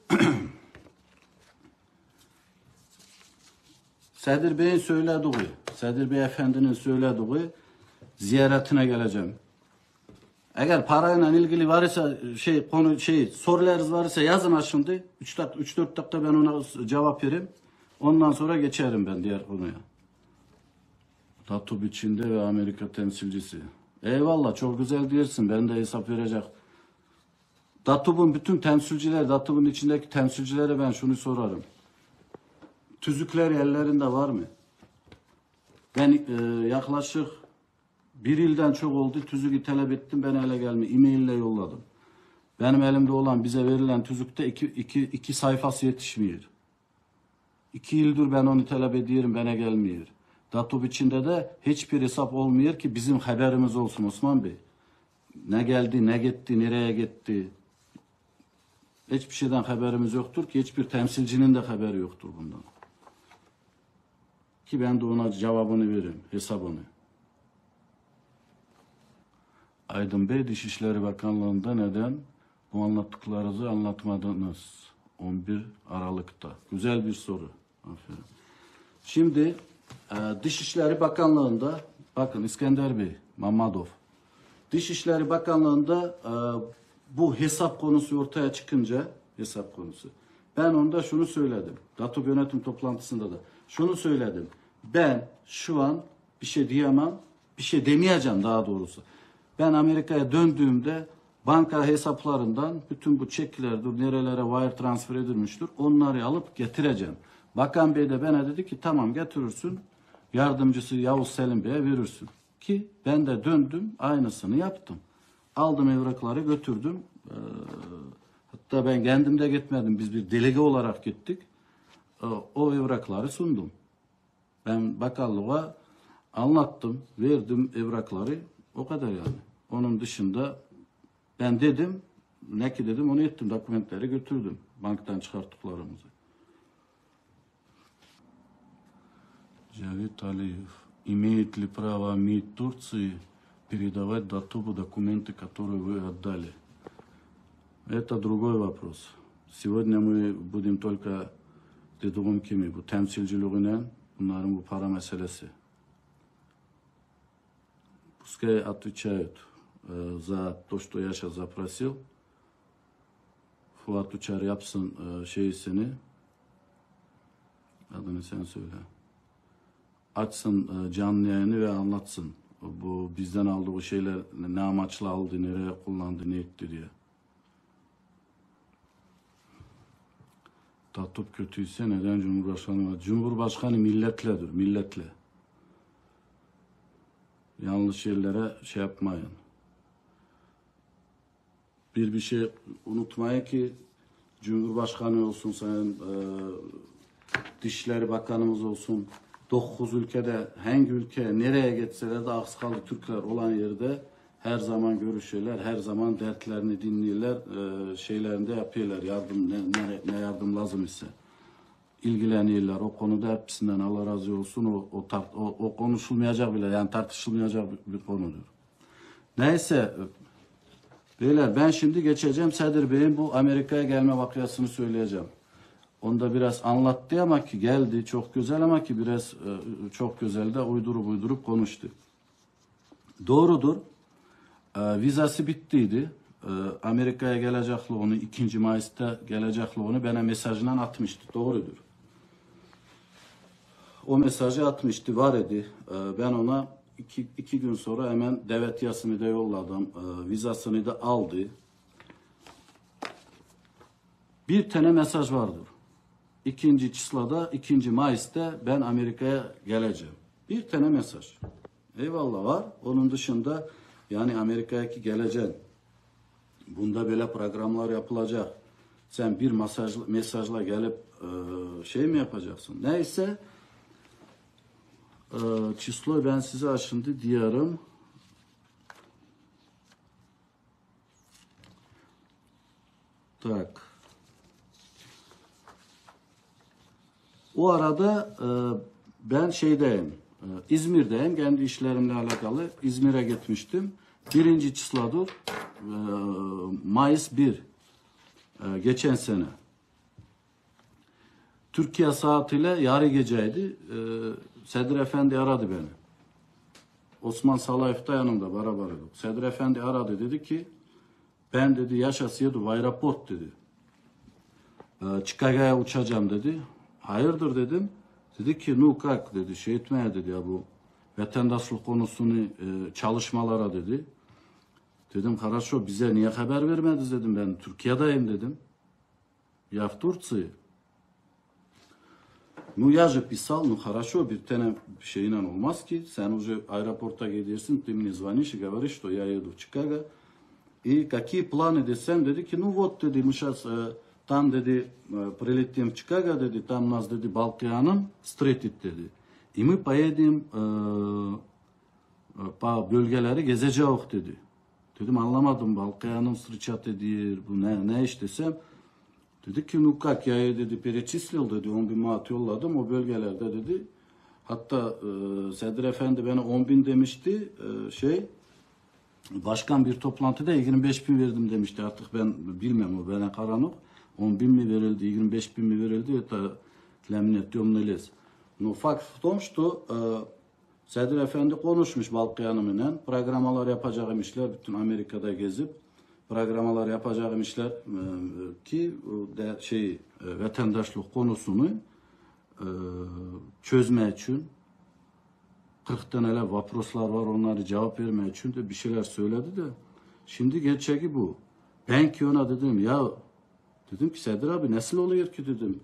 Sedir Bey'in söylediği, Sedir Bey Efendi'nin söylediği ziyaretine geleceğim. Eğer parayla ilgili varsa şey konu şey sorularınız varsa yazın şimdi. üç dört dakika ben ona cevap vereyim. Ondan sonra geçerim ben diğer konuya. DATOP içinde ve Amerika temsilcisi. Eyvallah çok güzel diyorsun. Ben de hesap verecek. DATOP'un bütün temsilciler, DATOP'un içindeki temsilcilere ben şunu sorarım. Tüzükler ellerinde var mı? Ben e, yaklaşık bir yıldan çok oldu. Tüzüğü talep ettim. Ben ele gelme. E-mail ile yolladım. Benim elimde olan bize verilen tüzükte iki, iki, iki sayfası yetişmiyor. İki yıldır ben onu talep ediyorum. Bana gelmiyor. DATOP içinde de hiçbir hesap olmuyor ki bizim haberimiz olsun Osman Bey. Ne geldi, ne gitti, nereye gitti. Hiçbir şeyden haberimiz yoktur ki hiçbir temsilcinin de haberi yoktur bundan. Ki ben de ona cevabını veririm, hesabını. Aydın Bey, Dışişleri Bakanlığı'nda neden bu anlattıklarınızı anlatmadınız? on bir Aralık'ta. Güzel bir soru. Aferin. Şimdi Dışişleri Bakanlığı'nda, bakın İskender Bey, Mamadov, Dışişleri Bakanlığı'nda bu hesap konusu ortaya çıkınca, hesap konusu, ben onda şunu söyledim. DATOP yönetim toplantısında da şunu söyledim. Ben şu an bir şey diyemem, bir şey demeyeceğim daha doğrusu. Ben Amerika'ya döndüğümde banka hesaplarından bütün bu çeklerdir, nerelere wire transfer edilmiştir, onları alıp getireceğim. Bakan Bey de bana dedi ki tamam getirirsin, yardımcısı Yavuz Selim Bey'e verirsin. Ki ben de döndüm, aynısını yaptım. Aldım evrakları götürdüm. Ee, hatta ben kendim de gitmedim, biz bir delege olarak gittik. Ee, o evrakları sundum. Ben bakanlığa anlattım, verdim evrakları, o kadar yani. Onun dışında ben dedim, ne ki dedim onu ettim, dokümentleri götürdüm, banktan çıkarttıklarımızı. Cavit Aliyev, имеет ли право МИД Турции передавать ДАТОПу документы, которые вы отдали? Это другой вопрос. Сегодня мы будем только dediğim gibi bu temsilciliğine bunların bu para meselesi. Пускай отвечают э, за то, что я сейчас запросил. Fuat Uçar yapsın e, şeysini. Adını sen söyle. Açsın e, canlı yayını ve anlatsın. Bu bizden aldığı şeyler ne amaçla aldı, nereye kullandı, ne etti diye. DATOP kötüyse neden Cumhurbaşkanı var? Cumhurbaşkanı milletledir, milletle. Yanlış yerlere şey yapmayın. Bir bir şey unutmayın ki Cumhurbaşkanı olsun, sayın e, Dışişleri Bakanımız olsun, dokuz ülkede hangi ülke nereye geçseler de Aksakallı Türkler olan yerde her zaman görüşürler, her zaman dertlerini dinliyorlar, e, şeylerinde yapıyorlar, yardım ne, ne, ne yardım lazım ise ilgileniyorlar. O konuda hepsinden Allah razı olsun. O, o, tart, o, o konuşulmayacak bile, yani tartışılmayacak bir, bir konudur. Neyse beyler, ben şimdi geçeceğim Sedir Bey'in bu Amerika'ya gelme vakasını söyleyeceğim. Onu da biraz anlattı ama ki geldi çok güzel ama ki biraz e, çok güzel de uydurup uydurup konuştu. Doğrudur. E, vizası bittiydi. E, Amerika'ya gelecekliğini, ikinci Mayıs'ta gelecekliğini bana mesajından atmıştı. Doğrudur. O mesajı atmıştı, var idi. E, ben ona iki, iki gün sonra hemen davetiyasını da yolladım. E, vizasını da aldı. Bir tane mesaj vardır. İkinci çıslada, ikinci Mayıs'ta ben Amerika'ya geleceğim. Bir tane mesaj. Eyvallah var. Onun dışında yani Amerika'ya geleceksin. Bunda böyle programlar yapılacak. Sen bir mesaj, mesajla gelip e, şey mi yapacaksın? Neyse e, çislo ben size şimdi diyorum. Tak. O arada e, ben şeydeyim, e, İzmir'deyim. Kendi işlerimle alakalı İzmir'e gitmiştim. Birinci çısladır, e, Mayıs bir, e, geçen sene. Türkiye saatiyle yarı geceydi. E, Sedir Efendi aradı beni. Osman Salayev'da yanımda beraberdik. Sedir Efendi aradı, dedi ki ben dedi yaşasıyordum aeroport dedi. E, Chicago'ya uçacağım dedi. Hayırdır dedim. Dedi ki nu kalk dedi, şey etmeye dedi ya bu vatandaşlık konusunu e, çalışmalara dedi. Dedim хорошо, bize niye haber vermediniz dedim, ben Türkiye'deyim dedim. Я в Турции. Ну я же писал, ну хорошо, bir tane şeyle olmaz ki. Sen уже aeroporta gidiyorsun, ты мне звонишь и говоришь, что я еду в Чикаго. И какие планы desem, dedi ki ну вот dedi, мы сейчас там dedi прилетим в Чикаго dedi, там нас dedi Balkıyan'ın встретит dedi. И мы поедем e, по bölgeleri gezeceğiz dedi. Dedim anlamadım, Balkıyan'ın встречать edir, bu ne, ne iş desem. Dedi ki ну как, я dedi перечислил dedi, on bin manat yolladım o bölgelerde dedi. Hatta e, Sedir Efendi bana on bin demişti, e, şey başkan bir toplantıda yirmi beş bin verdim demişti, artık ben bilmem, o bana karanlık. on bin mi verildi, yirmi beş bin mi verildi, это для меня темный лес. Но факт в том, что e, Sedir Efendi konuşmuş Balkıyan'ımla, programalar yapacakmışlar, bütün Amerika'da gezip programalar yapacakmışlar e, ki de, şey e, vatandaşlık konusunu e, çözme için kırk taneler vaproslar var, onları cevap verme için de bir şeyler söyledi de şimdi gerçeği bu. Ben ki ona dedim ya, dedim ki Sedir abi nasıl oluyor ki dedim.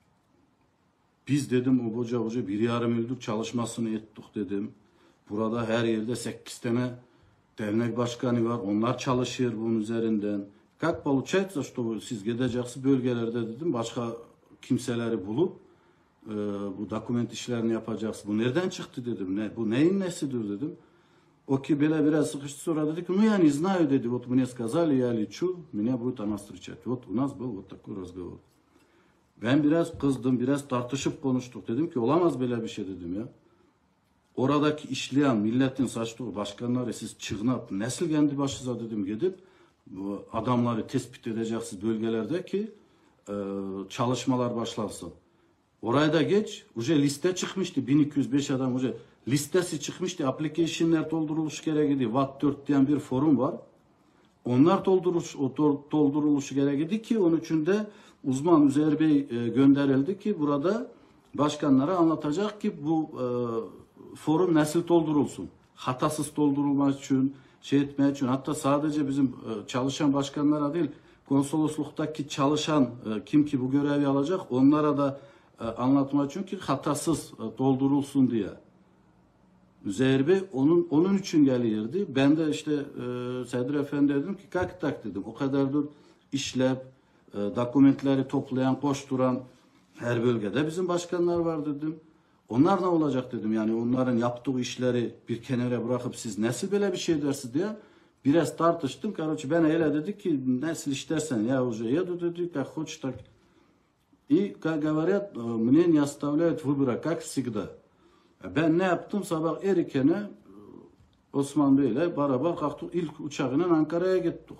Biz dedim o hoca hoca bir yarım yıldır çalışmasını ettik dedim. Burada her yerde sekiz tane dernek başkanı var. Onlar çalışıyor bunun üzerinden. Как получается, что siz gideceksiniz bölgelerde dedim. Başka kimseleri bulup e, bu dokument işlerini yapacaksınız. Bu nereden çıktı dedim. Ne, bu neyin nesidir dedim. O ki böyle biraz sıkıştı, sonra dedi ki ну я не знаю dedi. Вот мне сказали, я лечу, меня будет она встречать. Вот у нас был вот такой разговор. Ben biraz kızdım, biraz tartışıp konuştuk. Dedim ki olamaz böyle bir şey dedim ya. Oradaki işleyen milletin saçtığı başkanları siz çığınıp nasıl kendi başınıza dedim gidip bu adamları tespit edeceksiniz bölgelerde ki e, çalışmalar başlansın. Oraya da geç, уже liste çıkmıştı, bin iki yüz beş adam уже listesi çıkmıştı, application'ler dolduruluş gerekli, Watt dört diyen bir forum var. Onlar dolduruluş, dolduruluş gerekli ki onun için de uzman Üzeyir Bey e, gönderildi ki burada başkanlara anlatacak ki bu e, forum nasıl doldurulsun. Hatasız doldurulmak için, şey etmek için, hatta sadece bizim e, çalışan başkanlara değil, konsolosluktaki çalışan e, kim ki bu görevi alacak onlara da e, anlatmak için ki hatasız e, doldurulsun diye. Üzeyir Bey onun onun için geliyordu. Ben de işte e, Sedir Efendi dedim ki kalk tak dedim. O kadardır işlep, e, dokumentleri toplayan, koşturan her bölgede bizim başkanlar var dedim. Onlar ne olacak dedim, yani onların yaptığı işleri bir kenara bırakıp siz nasıl böyle bir şey dersiniz diye biraz tartıştım. Короче, ben öyle dedik ki nasıl istersen ya уже еду dedi, как хочешь так. И, как говорят, мне не оставляют выбора, как всегда. Ben ne yaptım? Sabah erkene Osman Bey'le beraber kalktık. İlk uçağıyla Ankara'ya gittik.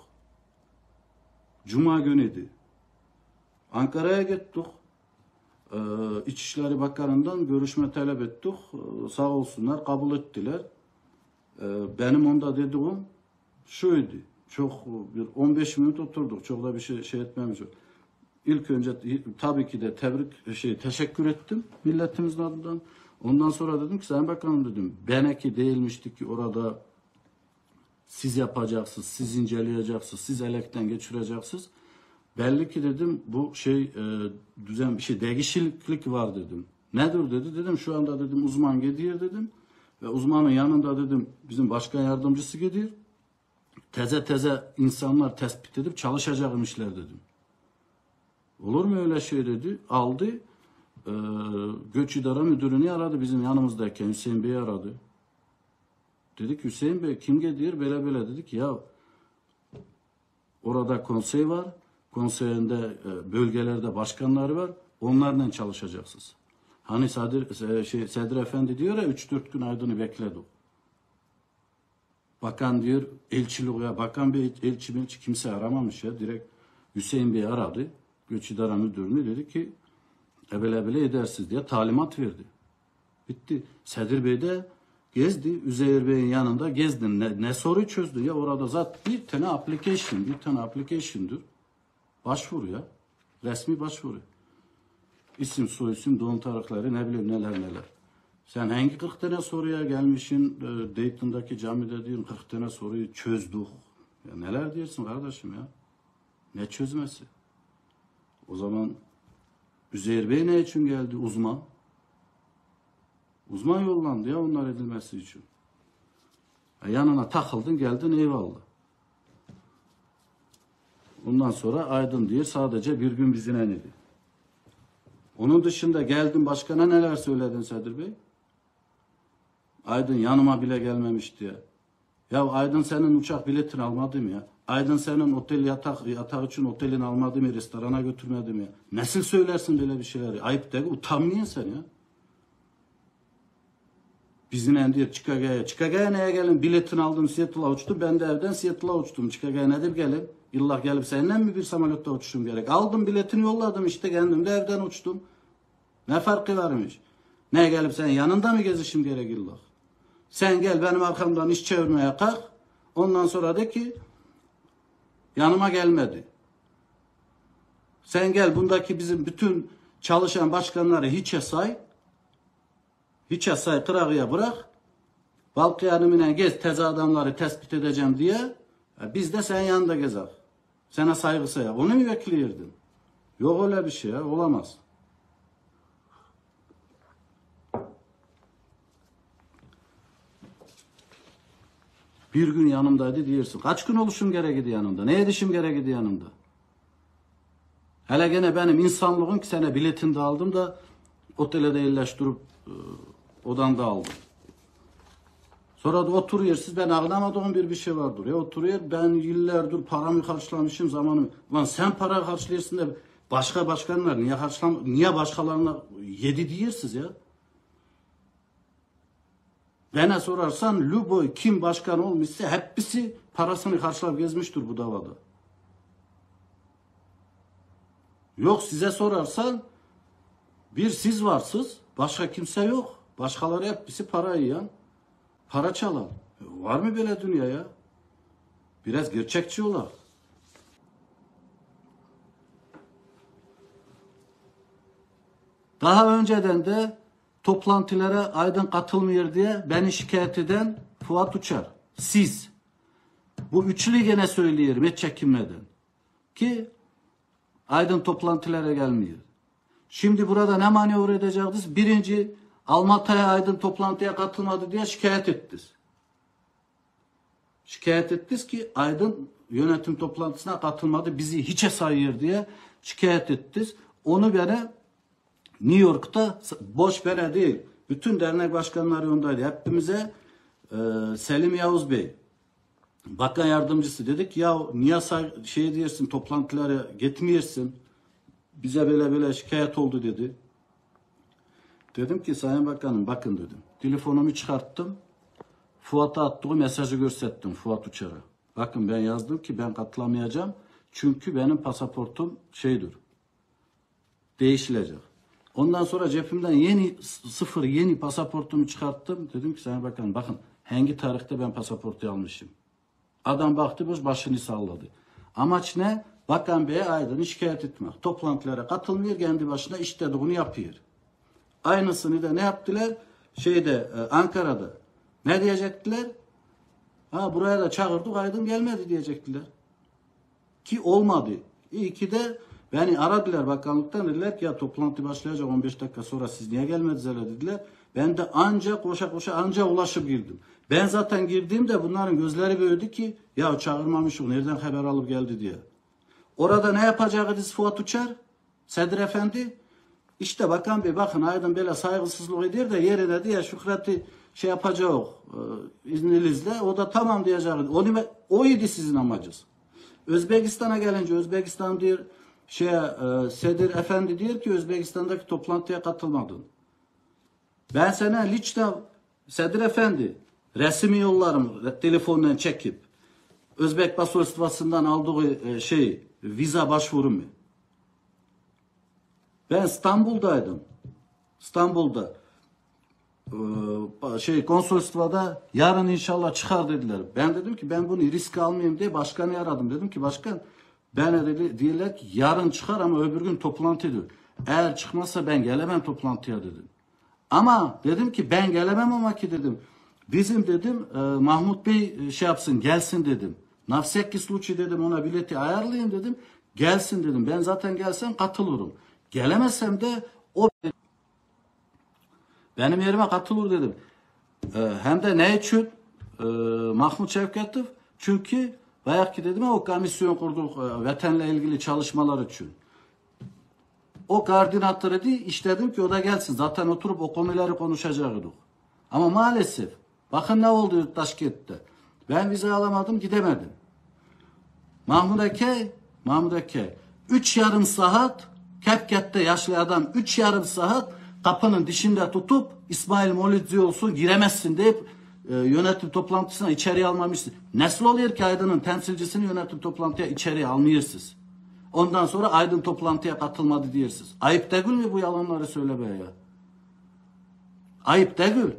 Cuma günüydü. Ankara'ya gittik. Ee, İçişleri Bakanı'ndan görüşme talep ettik. Ee, sağ olsunlar kabul ettiler. Ee, benim onda dediğim şuydu. Çok bir on beş minut oturduk. Çok da bir şey, şey etmemiş. İlk önce tabii ki de tebrik şey teşekkür ettim milletimizin adından. Ondan sonra dedim ki Sayın Bakanım dedim beneki değilmişti ki orada siz yapacaksınız, siz inceleyeceksiniz, siz elekten geçireceksiniz. Belli ki dedim bu şey e, düzen bir şey değişiklik var dedim. Nedir dedi. Dedim şu anda dedim uzman gidiyor dedim. Ve uzmanın yanında dedim bizim başkan yardımcısı gidiyor. Teze teze insanlar tespit edip çalışacak işler dedim. Olur mu öyle şey dedi. Aldı. E, Göç İdare Müdürünü aradı bizim yanımızdayken Hüseyin Bey'i aradı. Dedik Hüseyin Bey kim gidiyor böyle böyle dedik ya orada konsey var. Konseyinde e, bölgelerde başkanları var. Onlarla çalışacaksınız. Hani Sadir, şey, Sedir Efendi diyor ya üç dört gün Aydın'ı bekledik. Bakan diyor elçiliğe, bakan bir elçi elçi kimse aramamış ya. Direkt Hüseyin Bey aradı. Göç İdare Müdürünü dedi ki ebele ebele edersiz diye talimat verdi. Bitti. Sedir Bey de gezdi. Üzeyir Bey'in yanında gezdin. Ne, ne soruyu çözdü ya orada zaten bir tane application, bir tane application'dır. Başvuru ya. Resmi başvuru. İsim, soyisim, doğum tarihleri ne bileyim neler neler. Sen hangi kırk tane soruya gelmişsin e, Dayton'daki camide diyorum kırk tane soruyu çözdük. Ya neler diyorsun kardeşim ya? Ne çözmesi? O zaman Üzeyir Bey ne için geldi? Uzman. Uzman yollandı ya onlar edilmesi için. Ya yanına takıldın geldin eyvallah. Ondan sonra Aydın diye sadece bir gün bizine dedi. Onun dışında geldin başkana neler söyledin Sedir Bey? Aydın yanıma bile gelmemiş diye. Ya Aydın senin uçak biletini almadı mı ya? Aydın senin otel yatak, yatak için otelini almadı mı? Restorana götürmedi mi ya? Nasıl söylersin böyle bir şeyleri? Ayıp değil, utanmıyorsun sen ya. Bizimle diyor Chicago'ya. Chicago'ya neye gelin? Biletini aldım Seattle'a uçtum. Ben de evden Seattle'a uçtum. Chicago'ya nedir gelin? İlla gelip seninle mi bir samolotta uçuşum gerek? Aldım biletini yolladım işte kendim de evden uçtum. Ne farkı varmış? Ne gelip sen yanında mı gezişim gerek illa? Sen gel benim arkamdan iş çevirmeye kalk. Ondan sonra de ki yanıma gelmedi. Sen gel bundaki bizim bütün çalışan başkanları hiçe say. Hiçe say kırağıya bırak. Balkı yanımına gez teze adamları tespit edeceğim diye. Biz de sen yanında gezer. Sana saygı sayar. Onu mu bekliyordun? Yok öyle bir şey ya. Olamaz. Bir gün yanımdaydı diyorsun. Kaç gün oluşum gerekidi yanımda? Ne edişim gerekidi yanımda? Hele gene benim insanlığım ki sana biletini de aldım da otele de yerleştirip e, odamda aldım. Sonra da oturuyorsunuz ben anlamadığım bir bir şey vardır. Ya oturuyor ben yıllardır paramı karşılamışım zamanımı. Lan sen para karşılıyorsun da başka başkanlar niye karşılam niye başkalarına yedi diyorsunuz ya? Bana sorarsan Luboy kim başkan olmuşsa hepsi parasını karşılayıp gezmiştir bu davada. Yok size sorarsan bir siz varsınız başka kimse yok. Başkaları hepsi para yiyen. Para çalan. Var mı böyle dünya ya? Biraz gerçekçi olalım. Daha önceden de toplantılara Aydın katılmıyor diye beni şikayet eden Fuat Uçar. Siz. Bu üçlü gene söylüyorum hiç çekinmeden. Ki Aydın toplantılara gelmiyor. Şimdi burada ne manevra edeceğiz? Birinci Almata'ya Aydın toplantıya katılmadı diye şikayet ettiniz. Şikayet ettiniz ki Aydın yönetim toplantısına katılmadı, bizi hiçe sayıyor diye şikayet ettiniz. Onu bana New York'ta boş bere değil, bütün dernek başkanları ondaydı. Hepimize e, Selim Yavuz Bey, bakan yardımcısı dedik ya niye say, şey diyorsun toplantılara gitmiyorsun, bize böyle böyle şikayet oldu dedi. Dedim ki Sayın Bakanım bakın dedim. Telefonumu çıkarttım. Fuat'a attığı mesajı gösterdim Fuat Uçar'a. Bakın ben yazdım ki ben katılamayacağım. Çünkü benim pasaportum şeydir. Değişilecek. Ondan sonra cebimden yeni sıfır yeni pasaportumu çıkarttım. Dedim ki Sayın Bakanım bakın hangi tarihte ben pasaportu almışım. Adam baktı boş başını salladı. Amaç ne? Bakan Bey'e Aydın'ı şikayet etmek. Toplantılara katılmıyor, kendi başına iş dediğini yapıyor. Aynısını da ne yaptılar? Şeyde Ankara'da. Ne diyecektiler? Ha buraya da çağırdık, Aydın gelmedi diyecektiler. Ki olmadı. İyi ki de beni aradılar bakanlıktan, dediler ki ya toplantı başlayacak on beş dakika sonra siz niye gelmediniz hele dediler. Ben de anca koşa koşa anca ulaşıp girdim. Ben zaten girdiğimde bunların gözleri büyüdü ki ya çağırmamış o nereden haber alıp geldi diye. Orada ne yapacaktı Fuat Uçar? Sedir Efendi? İşte Bakan Bey bakın Aydın böyle saygısızlık ediyor da yerine diye Şükret'i şey yapacak e, izninizle. O da tamam diyecek. Onu, oydu sizin amacınız. Özbekistan'a gelince Özbekistan diyor şey e, Sedir Efendi diyor ki Özbekistan'daki toplantıya katılmadın. Ben sana liçten Sedir Efendi resmi yollarım telefondan çekip Özbek Pasolostvası'ndan aldığı e, şey vize başvurumu. Ben İstanbul'daydım. İstanbul'da e, şey konsolostvada yarın inşallah çıkar dediler. Ben dedim ki ben bunu risk almayayım diye başkanı aradım. Dedim ki başkan ben dedi, diyorlar ki yarın çıkar ama öbür gün toplantı diyor. Eğer çıkmazsa ben gelemem toplantıya dedim. Ama dedim ki ben gelemem ama ki dedim. Bizim dedim e, Mahmut Bey şey yapsın gelsin dedim. Nafsekki Sluçi dedim ona bileti ayarlayayım dedim. Gelsin dedim. Ben zaten gelsem katılırım. Gelemezsem de o benim yerime katılır dedim. E, hem de ne için? E, Mahmut Şevketov. Çünkü bayağı ki dedim ya o komisyon kurduk e, vatanla ilgili çalışmalar için. O koordinatör dedi işledim ki o da gelsin. Zaten oturup o konuları konuşacaktık. Ama maalesef bakın ne oldu Taşkent'te. Ben vize alamadım gidemedim. Mahmut Eke, Mahmut Eke üç yarım saat Kepket'te yaşlı adam üç yarım saat kapının dışında tutup İsmail Molidzi olsun giremezsin deyip e, yönetim toplantısına içeriye almamışsın. Nasıl oluyor ki Aydın'ın temsilcisini yönetim toplantıya içeriye almıyorsunuz? Ondan sonra Aydın toplantıya katılmadı diyorsunuz. Ayıp değil mi bu yalanları söylemeye ya? Ayıp değil.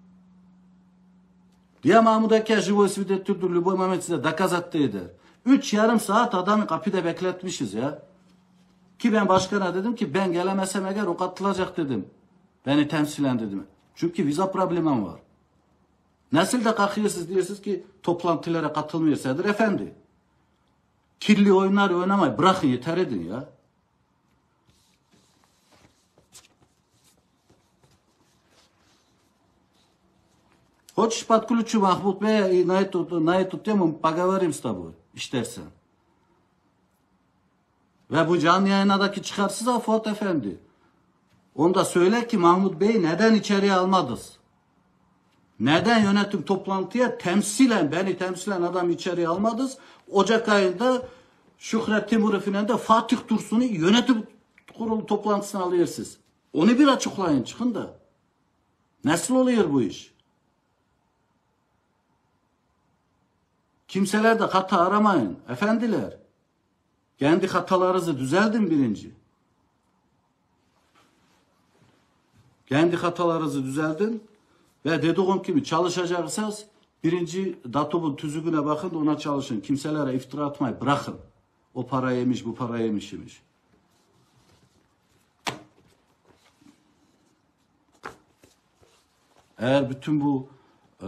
Diye Mahmut Eke живой свидетельдür любой момент size доказать eder. Üç yarım saat adamı kapıda bekletmişiz ya. Ki ben başkana dedim ki ben gelemesem eğer o katılacak dedim. Beni temsilen dedim. Çünkü vize problemim var. Nasıl da kalkıyorsunuz diyorsunuz ki toplantılara katılmıyor Sedir Efendi. Kirli oyunlar oynamayı bırakın yeter edin ya. Хочешь подключу Mahmut Bey'e на эту, на эту тему поговорим с тобой istersen. Ve bu canlı yayınadaki çıkarsız ha Fuat Efendi. Onu da söyle ki Mahmut Bey'i neden içeriye almadınız? Neden yönetim toplantıya temsilen, beni temsilen adam içeriye almadınız? Ocak ayında Şükret Timur'u filan da Fatih Dursun'u yönetim kurulu toplantısına alıyorsunuz. Onu bir açıklayın çıkın da. Nasıl oluyor bu iş? Kimseler de hata aramayın. Efendiler. Kendi hatalarınızı düzeldin birinci. Kendi hatalarınızı düzeldin. Ve dediğim gibi çalışacaksanız birinci datubun tüzüğüne bakın da ona çalışın. Kimselere iftira atmayı bırakın. O para yemiş, bu para yemiş imiş. Eğer bütün bu e,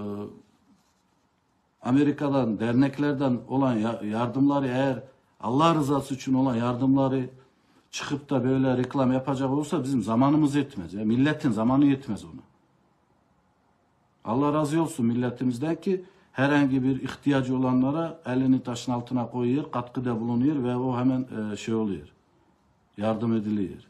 Amerika'dan, derneklerden olan yardımları eğer Allah rızası için olan yardımları çıkıp da böyle reklam yapacak olursa bizim zamanımız yetmez. Ya. Milletin zamanı yetmez ona. Allah razı olsun milletimizden ki herhangi bir ihtiyacı olanlara elini taşın altına koyuyor, katkıda bulunuyor ve o hemen e, şey oluyor. Yardım ediliyor.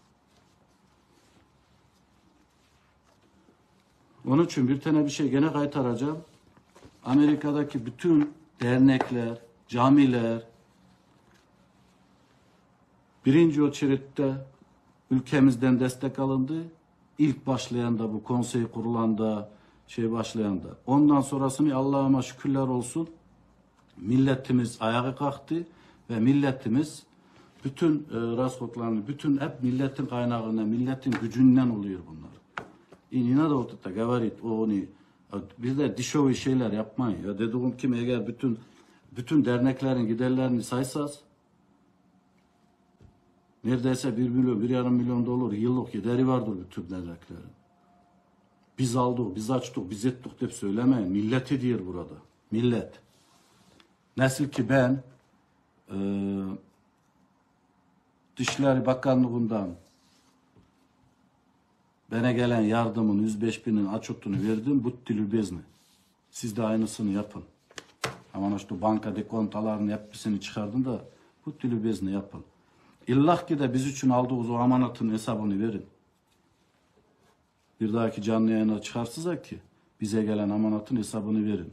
Onun için bir tane bir şey gene kaytaracağım. Amerika'daki bütün dernekler, camiler birinci o çeritte ülkemizden destek alındı. İlk başlayan da bu konsey kurulan da şey başlayan da. Ondan sonrasını Allah'ıma şükürler olsun milletimiz ayağa kalktı ve milletimiz bütün e, rasotlarını, bütün hep milletin kaynağından, milletin gücünden oluyor bunlar. İnina da ortada gavarit, o onu Bir de dişovi şeyler yapmayın. Ya dediğim kim eğer bütün bütün derneklerin giderlerini saysaz neredeyse bir milyon, bir yarım milyon dolar yıllık gideri vardır bütün derneklerin. Biz aldık, biz açtık, biz ettik deyip söylemeyin. Milleti diyor burada. Millet. Nasıl ki ben e, Dışişleri Bakanlığı'ndan bana gelen yardımın yüz beş binin açıktığını verdim. Bu tilübezni. Siz de aynısını yapın. Ama işte banka dekontalarını hepsini çıkardın da bu tilübezni yapın. İllah ki de biz için aldığımız o amanatın hesabını verin. Bir dahaki canlı yayına çıkarsınız ki bize gelen amanatın hesabını verin.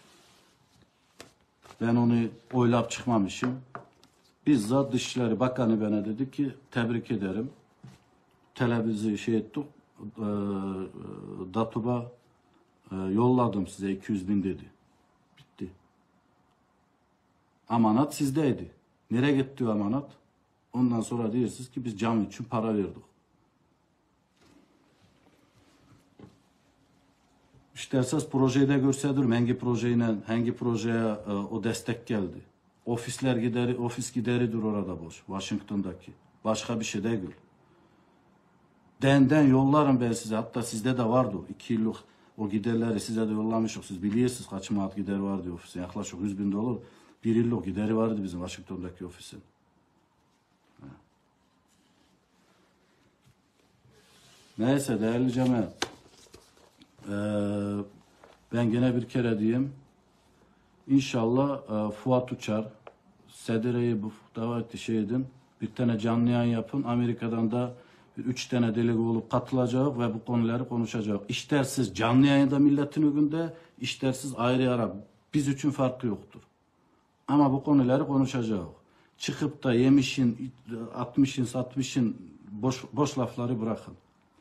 Ben onu oylap çıkmamışım. Bizzat Dışişleri Bakanı bana dedi ki tebrik ederim. Televizyonu şey ettik. E, Datuba e, yolladım size iki yüz bin dedi. Bitti. Amanat sizdeydi. Nereye gitti o amanat? Ondan sonra diyorsunuz ki biz cam için para verdik. İsterseniz projeyi de gösteririm. Hangi projeyle, hangi projeye e, o destek geldi. Ofisler gideri, ofis gideridir orada boş. Washington'daki. Başka bir şey değil. Denden yollarım ben size. Hatta sizde de vardı. İki yıllık o giderleri size de yollamışım. Siz biliyorsunuz kaç manat gider vardı ofisin. Yaklaşık yüz bin dolar. Bir yıllık gideri vardı bizim Washington'daki ofisin. Neyse değerli cemaat. Ee, ben gene bir kere diyeyim. İnşallah e, Fuat Uçar, Sedire'yi bu daveti şey edin. Bir tane canlı yayın yapın. Amerika'dan da bir üç tane delege olup katılacak ve bu konuları konuşacak. İşlersiz canlı yayında milletin önünde, işlersiz ayrı ara. Biz için farkı yoktur. Ama bu konuları konuşacak. Çıkıp da yemişin, atmışın, satmışın boş, boş lafları bırakın.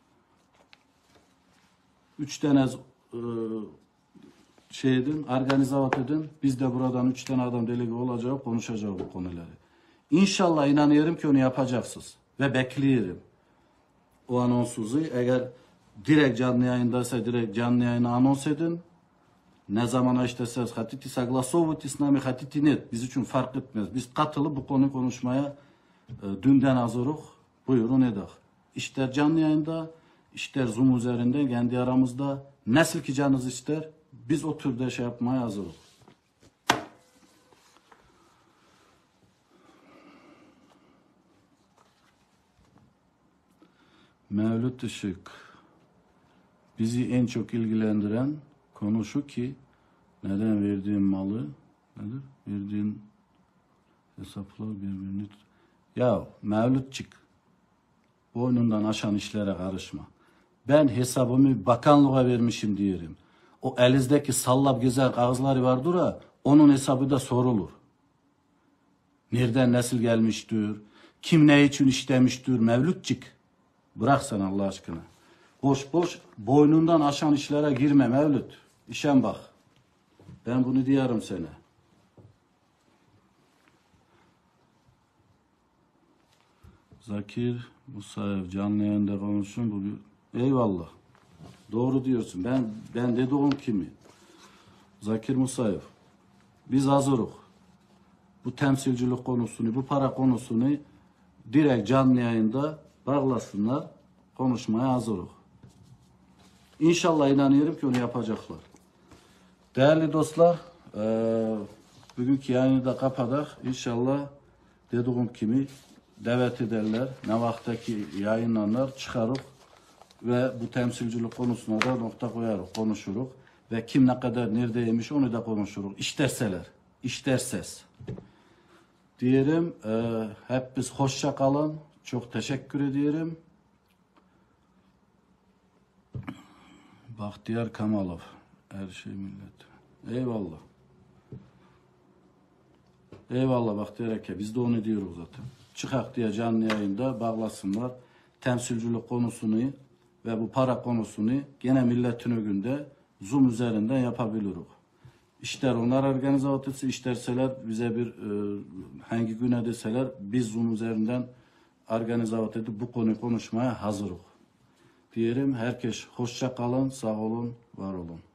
Üç tane e, şey edin, organizavat edin. Biz de buradan üç tane adam delege olacak, konuşacak bu konuları. İnşallah inanıyorum ki onu yapacaksınız. Ve bekliyorum. O anonsuzu eğer direkt canlı yayındaysa direkt canlı yayını anons edin. Ne zaman işteseniz hatiti saglasovati s nami hatiti net. Biz için fark etmez. Biz katılıp bu konuyu konuşmaya e, dünden hazırız. Buyurun edek. İşler canlı yayında, işler Zoom üzerinde kendi aramızda. Nasıl ki canınız ister, biz o türde şey yapmaya hazırız. Mevlüt Işık. Bizi en çok ilgilendiren konu şu ki neden verdiğin malı nedir? Verdiğin hesaplar birbirini ya Mevlütçük boynundan aşan işlere karışma. Ben hesabımı bakanlığa vermişim diyelim. O elinizdeki sallap güzel kağıtları vardır ha, onun hesabı da sorulur. Nereden nasıl gelmiştir? Kim ne için işlemiştir? Mevlütçük. Bırak sen Allah aşkına. Boş boş boynundan aşan işlere girme Mevlüt. İşen bak. Ben bunu diyorum sana. Zakir Musayev canlı yayında konuşun. Bu bir... Eyvallah. Doğru diyorsun. Ben ben dediğim kimi? Zakir Musayev. Biz hazırız. Bu temsilcilik konusunu, bu para konusunu direkt canlı yayında bağlasınlar. Konuşmaya hazırız. İnşallah inanıyorum ki onu yapacaklar. Değerli dostlar, e, bugünkü yayını da kapadık. İnşallah dediğim kimi davet ederler. Ne vaktaki yayınlanır çıkarıp ve bu temsilcilik konusuna da nokta koyarız, konuşuruz. Ve kim ne kadar neredeymiş onu da konuşuruz. İsterseler, isterses. Diyelim, e, hep biz hoşça kalın. Çok teşekkür ediyorum. Bahtiyar Kamalov. Her şey millet. Eyvallah. Eyvallah Bahtiyar Eke. Biz de onu diyoruz zaten. Çıkak diye canlı yayında bağlasınlar. Temsilcilik konusunu ve bu para konusunu gene milletin önünde Zoom üzerinden yapabiliriz. İşler onlar organize etsin, isterseler bize bir e, hangi güne deseler biz Zoom üzerinden organize edip bu konuyu konuşmaya hazırız. Diyelim herkes hoşça kalın, sağ olun, var olun.